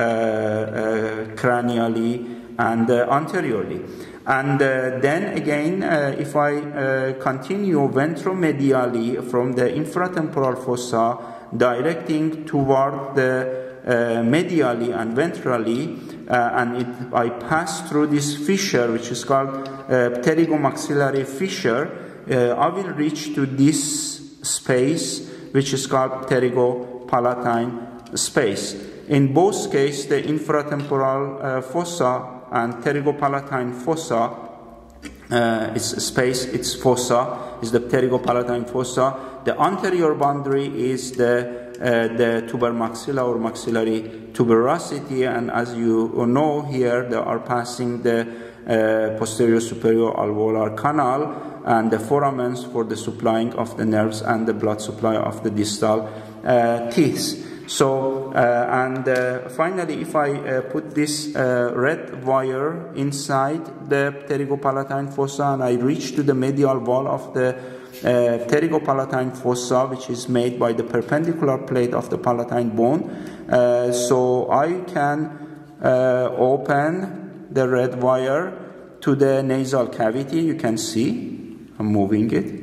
uh, cranially and uh, anteriorly. And uh, then again, uh, if I uh, continue ventromedially from the infratemporal fossa, directing toward the uh, medially and ventrally, uh, and it, I pass through this fissure, which is called uh, pterygomaxillary fissure, uh, I will reach to this space, which is called pterygopalatine space. In both cases, the infratemporal uh, fossa and pterygopalatine fossa, uh, its space, its fossa, is the pterygopalatine fossa. The anterior boundary is the uh, the tuber maxilla or maxillary tuberosity, and as you know here, they are passing the uh, posterior superior alveolar canal and the foramens for the supplying of the nerves and the blood supply of the distal uh, teeth. So, uh, and uh, finally, if I uh, put this uh, red wire inside the pterygopalatine fossa and I reach to the medial wall of the uh, pterygopalatine fossa, which is made by the perpendicular plate of the palatine bone, uh, so I can uh, open the red wire to the nasal cavity. You can see, I'm moving it.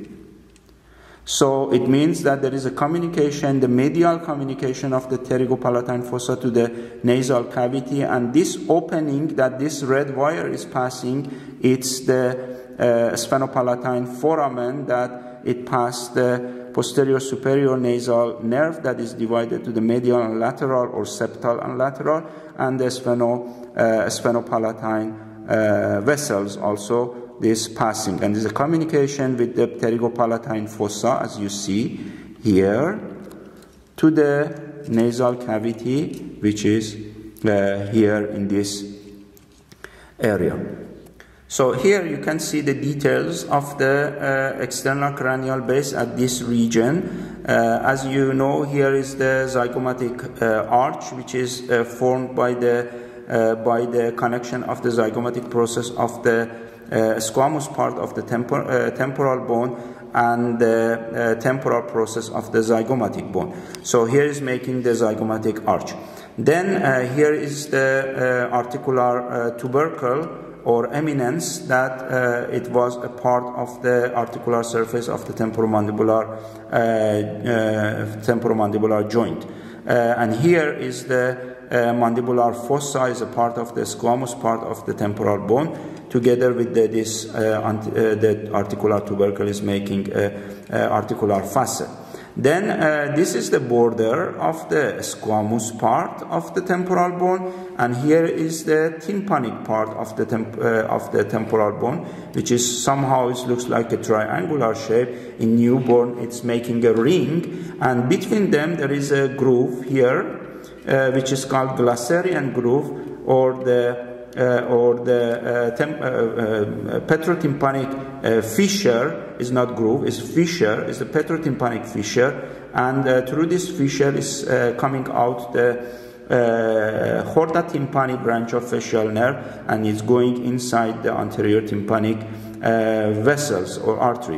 So it means that there is a communication, the medial communication of the pterygopalatine fossa to the nasal cavity, and this opening that this red wire is passing, it's the uh, sphenopalatine foramen that it passed the posterior superior nasal nerve that is divided to the medial and lateral, or septal and lateral, and the spheno, uh, sphenopalatine uh, vessels also. This passing, and there's a communication with the pterygopalatine fossa, as you see here, to the nasal cavity, which is uh, here in this area. So here you can see the details of the uh, external cranial base at this region. Uh, as you know, here is the zygomatic uh, arch, which is uh, formed by the uh, by the connection of the zygomatic process of the Uh, squamous part of the tempor uh, temporal bone and the uh, temporal process of the zygomatic bone. So here is making the zygomatic arch. Then uh, here is the uh, articular uh, tubercle or eminence that uh, it was a part of the articular surface of the temporomandibular uh, uh, temporomandibular joint. Uh, and here is the uh, mandibular fossa, is a part of the squamous part of the temporal bone. Together with the, this, uh, uh, the articular tubercle is making uh, uh, articular facet. Then uh, this is the border of the squamous part of the temporal bone, and here is the tympanic part of the temp uh, of the temporal bone, which is somehow it looks like a triangular shape. In newborn, it's making a ring, and between them there is a groove here, uh, which is called Glaserian groove, or the Uh, or the uh, temp, uh, uh, petrotympanic uh, fissure is not groove, is fissure, is the petrotympanic fissure, and uh, through this fissure is uh, coming out the uh, chorda tympani branch of facial nerve, and it's going inside the anterior tympanic uh, vessels or artery.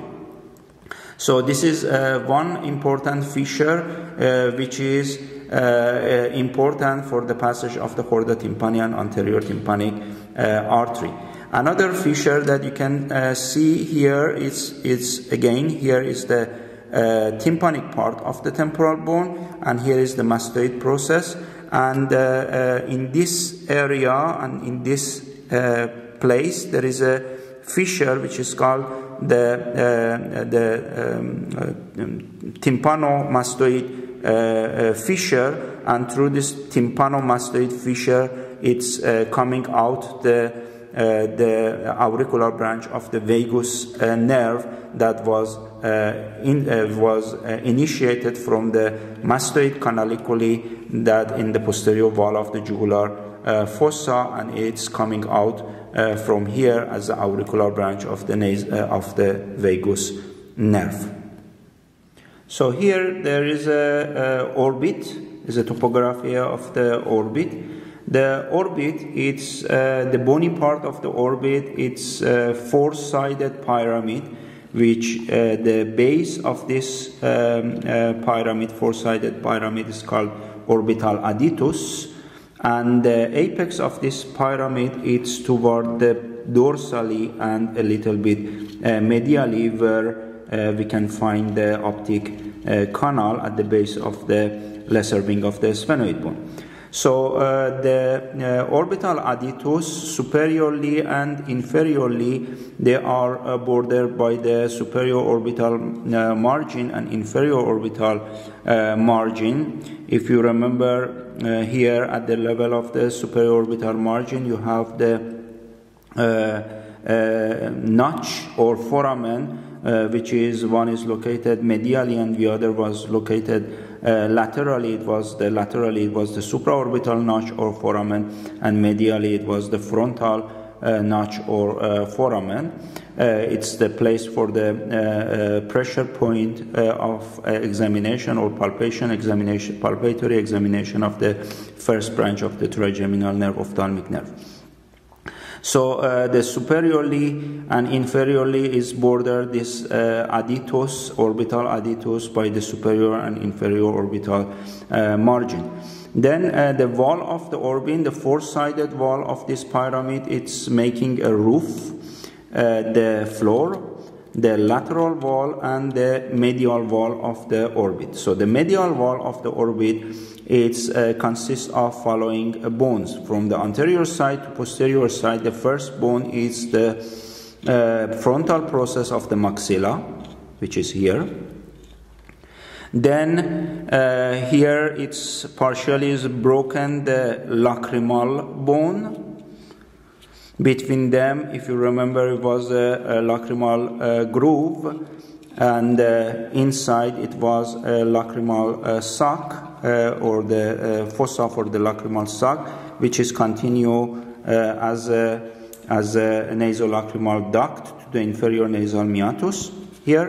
So this is uh, one important fissure uh, which is Uh, uh, important for the passage of the chorda tympani and anterior tympanic uh, artery. Another fissure that you can uh, see here is, is again, here is the uh, tympanic part of the temporal bone, and here is the mastoid process, and uh, uh, in this area and in this uh, place there is a fissure which is called the, uh, the um, uh, tympanomastoid Uh, uh, fissure, and through this tympanomastoid fissure it's uh, coming out the uh, the auricular branch of the vagus uh, nerve that was uh, in, uh, was uh, initiated from the mastoid canaliculi that in the posterior wall of the jugular uh, fossa, and it's coming out uh, from here as the auricular branch of the nas uh, of the vagus nerve. So here there is a, a orbit, is a topography of the orbit. The orbit, it's uh, the bony part of the orbit, it's a four-sided pyramid, which uh, the base of this um, uh, pyramid, four-sided pyramid, is called orbital adytus, and the apex of this pyramid is toward the dorsally and a little bit uh, medially, where Uh, we can find the optic uh, canal at the base of the lesser wing of the sphenoid bone. So uh, the uh, orbital adytus, superiorly and inferiorly, they are uh, bordered by the superior orbital uh, margin and inferior orbital uh, margin. If you remember uh, here at the level of the superior orbital margin, you have the uh, uh, notch or foramen, Uh, which is one is located medially and the other was located uh, laterally. It was the laterally it was the supraorbital notch or foramen, and medially it was the frontal uh, notch or uh, foramen. Uh, it's the place for the uh, uh, pressure point uh, of uh, examination or palpation examination, palpatory examination of the first branch of the trigeminal nerve, ophthalmic nerve. So uh, the superiorly and inferiorly is bordered this uh, adytus, orbital adytus, by the superior and inferior orbital uh, margin. Then uh, the wall of the orbit, the four-sided wall of this pyramid, it's making a roof, uh, the floor, the lateral wall, and the medial wall of the orbit. So the medial wall of the orbit, it uh, consists of following uh, bones. From the anterior side to posterior side, the first bone is the uh, frontal process of the maxilla, which is here. Then uh, here it's partially is broken the lacrimal bone. Between them, if you remember, it was a, a lacrimal uh, groove, and uh, inside it was a lacrimal uh, sac, uh, or the uh, fossa for the lacrimal sac, which is continue uh, as a as a nasolacrimal duct to the inferior nasal meatus here.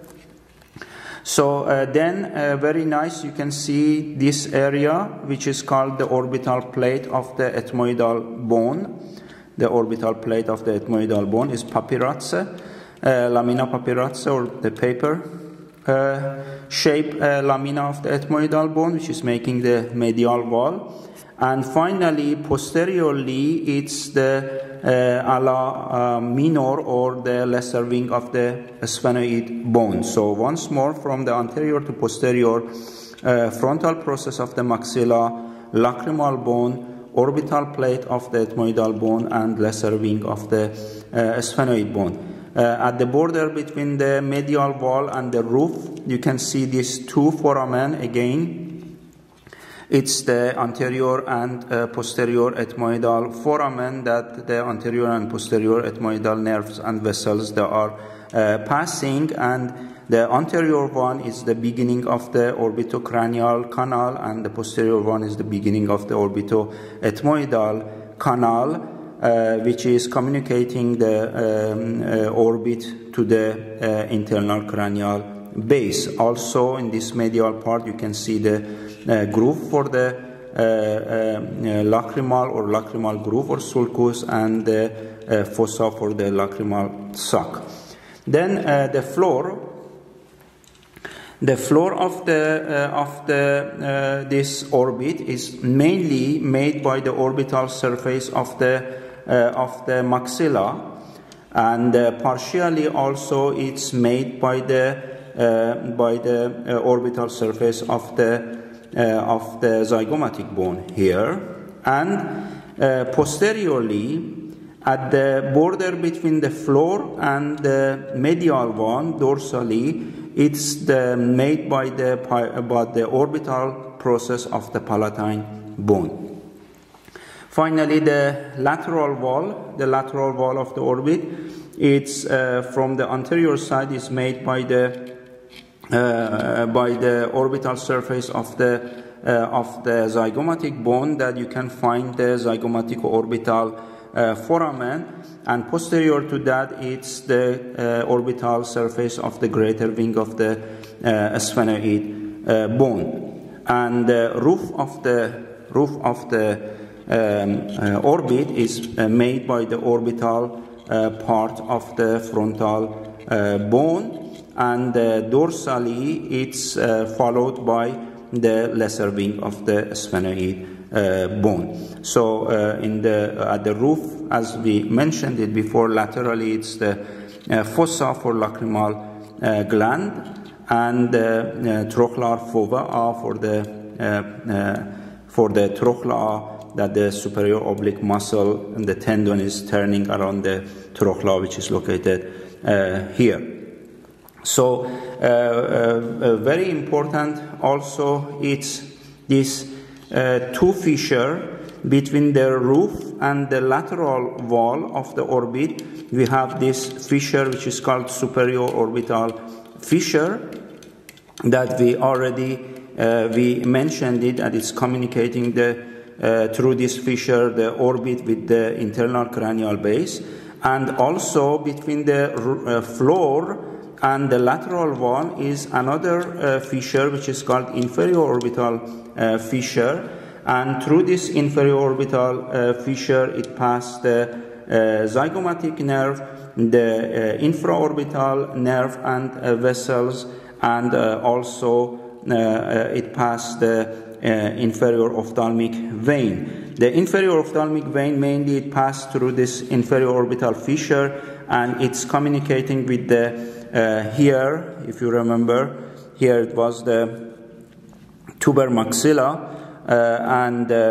So uh, then uh, very nice, you can see this area which is called the orbital plate of the ethmoidal bone. The orbital plate of the ethmoidal bone is papyratse, uh, lamina papyratse, or the paper uh, shape uh, lamina of the ethmoidal bone, which is making the medial wall. And finally, posteriorly, it's the uh, ala uh, minor, or the lesser wing of the sphenoid bone. So once more, from the anterior to posterior, uh, frontal process of the maxilla, lacrimal bone, orbital plate of the ethmoidal bone, and lesser wing of the uh, sphenoid bone. Uh, at the border between the medial wall and the roof, you can see these two foramen again. It's the anterior and uh, posterior ethmoidal foramen that the anterior and posterior ethmoidal nerves and vessels that are uh, passing, and the anterior one is the beginning of the orbitocranial canal, and the posterior one is the beginning of the orbitoethmoidal canal, uh, which is communicating the um, uh, orbit to the uh, internal cranial base. Also, in this medial part, you can see the uh, groove for the uh, uh, lacrimal or lacrimal groove or sulcus, and the uh, fossa for the lacrimal sac. Then uh, the floor. The floor of the uh, of the uh, this orbit is mainly made by the orbital surface of the uh, of the maxilla, and uh, partially also it's made by the uh, by the uh, orbital surface of the uh, of the zygomatic bone here, and uh, posteriorly at the border between the floor and the medial one dorsally. It's the, made by the, by the orbital process of the palatine bone. Finally, the lateral wall, the lateral wall of the orbit, it's uh, from the anterior side is made by the uh, by the orbital surface of the uh, of the zygomatic bone, that you can find the zygomatic orbital uh, foramen. And posterior to that, it's the uh, orbital surface of the greater wing of the uh, sphenoid uh, bone. And the roof of the roof of the um, uh, orbit is uh, made by the orbital uh, part of the frontal uh, bone, and uh, dorsally it's uh, followed by the lesser wing of the sphenoid Uh, bone. So uh, in the uh, at the roof, as we mentioned it before, laterally it's the uh, fossa for lacrimal uh, gland, and the uh, trochlear fovea for the uh, uh, for the trochlea, that the superior oblique muscle and the tendon is turning around the trochlea, which is located uh, here. So uh, uh, uh, very important also, it's this Uh, two fissure between the roof and the lateral wall of the orbit. We have this fissure which is called superior orbital fissure, that we already uh, we mentioned it, and it's communicating the uh, through this fissure the orbit with the internal cranial base, and also between the uh, floor and the lateral one is another uh, fissure which is called inferior orbital uh, fissure, and through this inferior orbital uh, fissure it passes the uh, zygomatic nerve, the uh, infraorbital nerve and uh, vessels, and uh, also uh, uh, it passes the uh, inferior ophthalmic vein. The inferior ophthalmic vein mainly it passes through this inferior orbital fissure, and it's communicating with the Uh, here, if you remember, here it was the tuber maxilla, uh, and uh,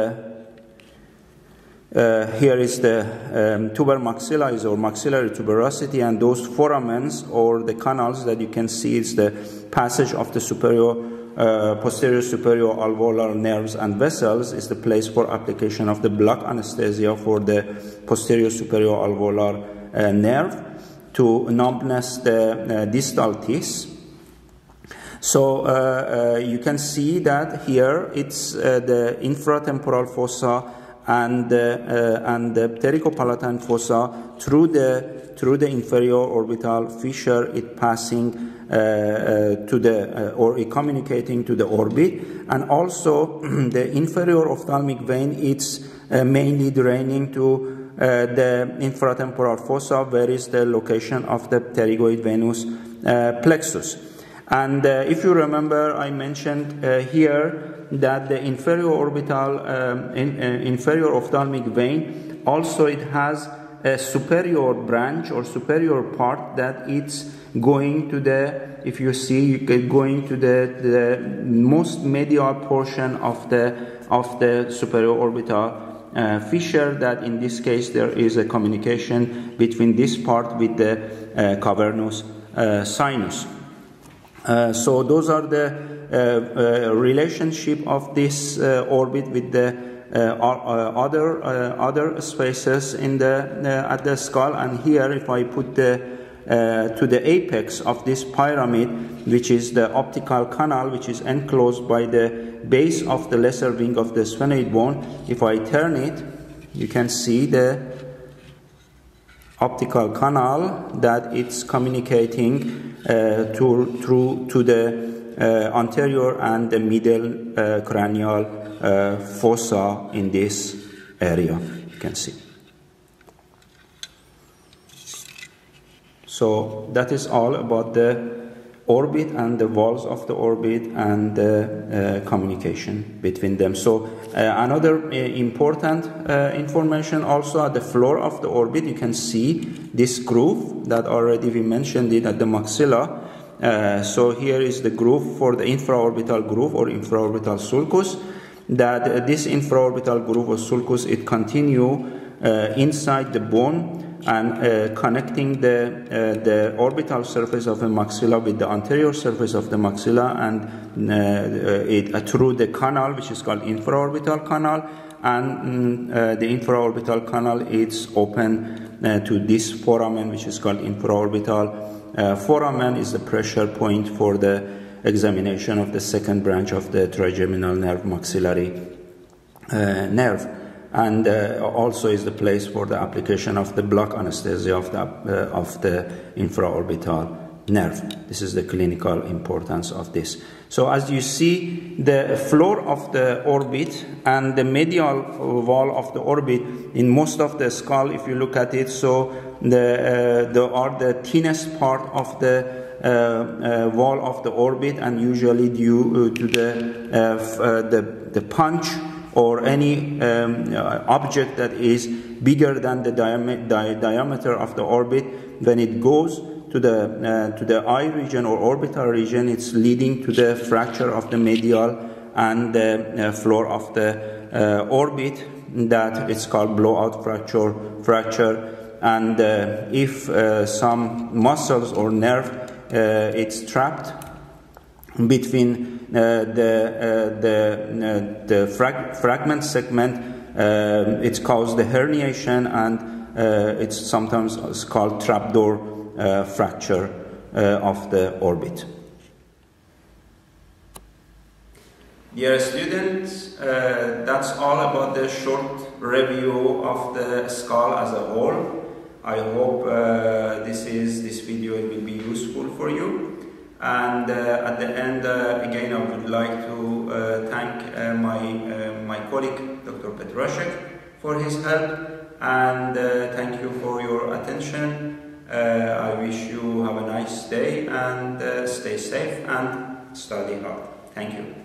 uh, here is the um, tuber maxilla is or maxillary tuberosity, and those foramens or the canals that you can see is the passage of the superior, uh, posterior superior alveolar nerves and vessels, is the place for application of the block anesthesia for the posterior superior alveolar uh, nerve, to numbness the uh, distal teeth. So uh, uh, you can see that here it's uh, the infratemporal fossa and the, uh, and the pterygopalatine fossa through the through the inferior orbital fissure, it passing uh, uh, to the uh, or it communicating to the orbit, and also the inferior ophthalmic vein, it's uh, mainly draining to Uh, the infratemporal fossa, where is the location of the pterygoid venous uh, plexus. And uh, if you remember, I mentioned uh, here that the inferior orbital, um, in, uh, inferior ophthalmic vein, also it has a superior branch or superior part that it's going to the, if you see, going to the, the most medial portion of the of the superior orbital uh, fissure, that in this case there is a communication between this part with the uh, cavernous uh, sinus. Uh, so those are the uh, uh, relationship of this uh, orbit with the uh, uh, other uh, other spaces in the uh, at the skull. And here, if I put the uh, to the apex of this pyramid, which is the optical canal, which is enclosed by the base of the lesser wing of the sphenoid bone, if I turn it, you can see the optical canal that it's communicating uh, to, through to the uh, anterior and the middle uh, cranial uh, fossa in this area, you can see. So that is all about the orbit and the walls of the orbit and the uh, communication between them. So uh, another uh, important uh, information also at the floor of the orbit, you can see this groove that already we mentioned it at the maxilla. Uh, so here is the groove for the infraorbital groove or infraorbital sulcus. That uh, this infraorbital groove or sulcus, it continue uh, inside the bone and uh, connecting the uh, the orbital surface of the maxilla with the anterior surface of the maxilla, and uh, it uh, through the canal which is called infraorbital canal, and mm, uh, the infraorbital canal is open uh, to this foramen which is called infraorbital uh, foramen, is the pressure point for the examination of the second branch of the trigeminal nerve, maxillary uh, nerve. And uh, also is the place for the application of the block anesthesia of the, uh, of the infraorbital nerve. This is the clinical importance of this. So as you see, the floor of the orbit and the medial wall of the orbit in most of the skull, if you look at it, so the, uh, the are the thinnest part of the uh, uh, wall of the orbit, and usually due uh, to the, uh, f uh, the, the punch or any um, uh, object that is bigger than the diam di diameter of the orbit, when it goes to the uh, to the eye region or orbital region, it's leading to the fracture of the medial and the uh, floor of the uh, orbit. That it's called blowout fracture. Fracture, and uh, if uh, some muscles or nerve uh, it's trapped between uh, the uh, the uh, the frag fragment segment, uh, it's caused the herniation, and uh, it's sometimes called trapdoor uh, fracture uh, of the orbit. Dear students, uh, that's all about the short review of the skull as a whole. I hope uh, this is this video will be useful for you. And uh, at the end, uh, again, I would like to uh, thank uh, my, uh, my colleague, Doctor Petrashek, for his help, and uh, thank you for your attention. Uh, I wish you have a nice day, and uh, stay safe and study hard. Thank you.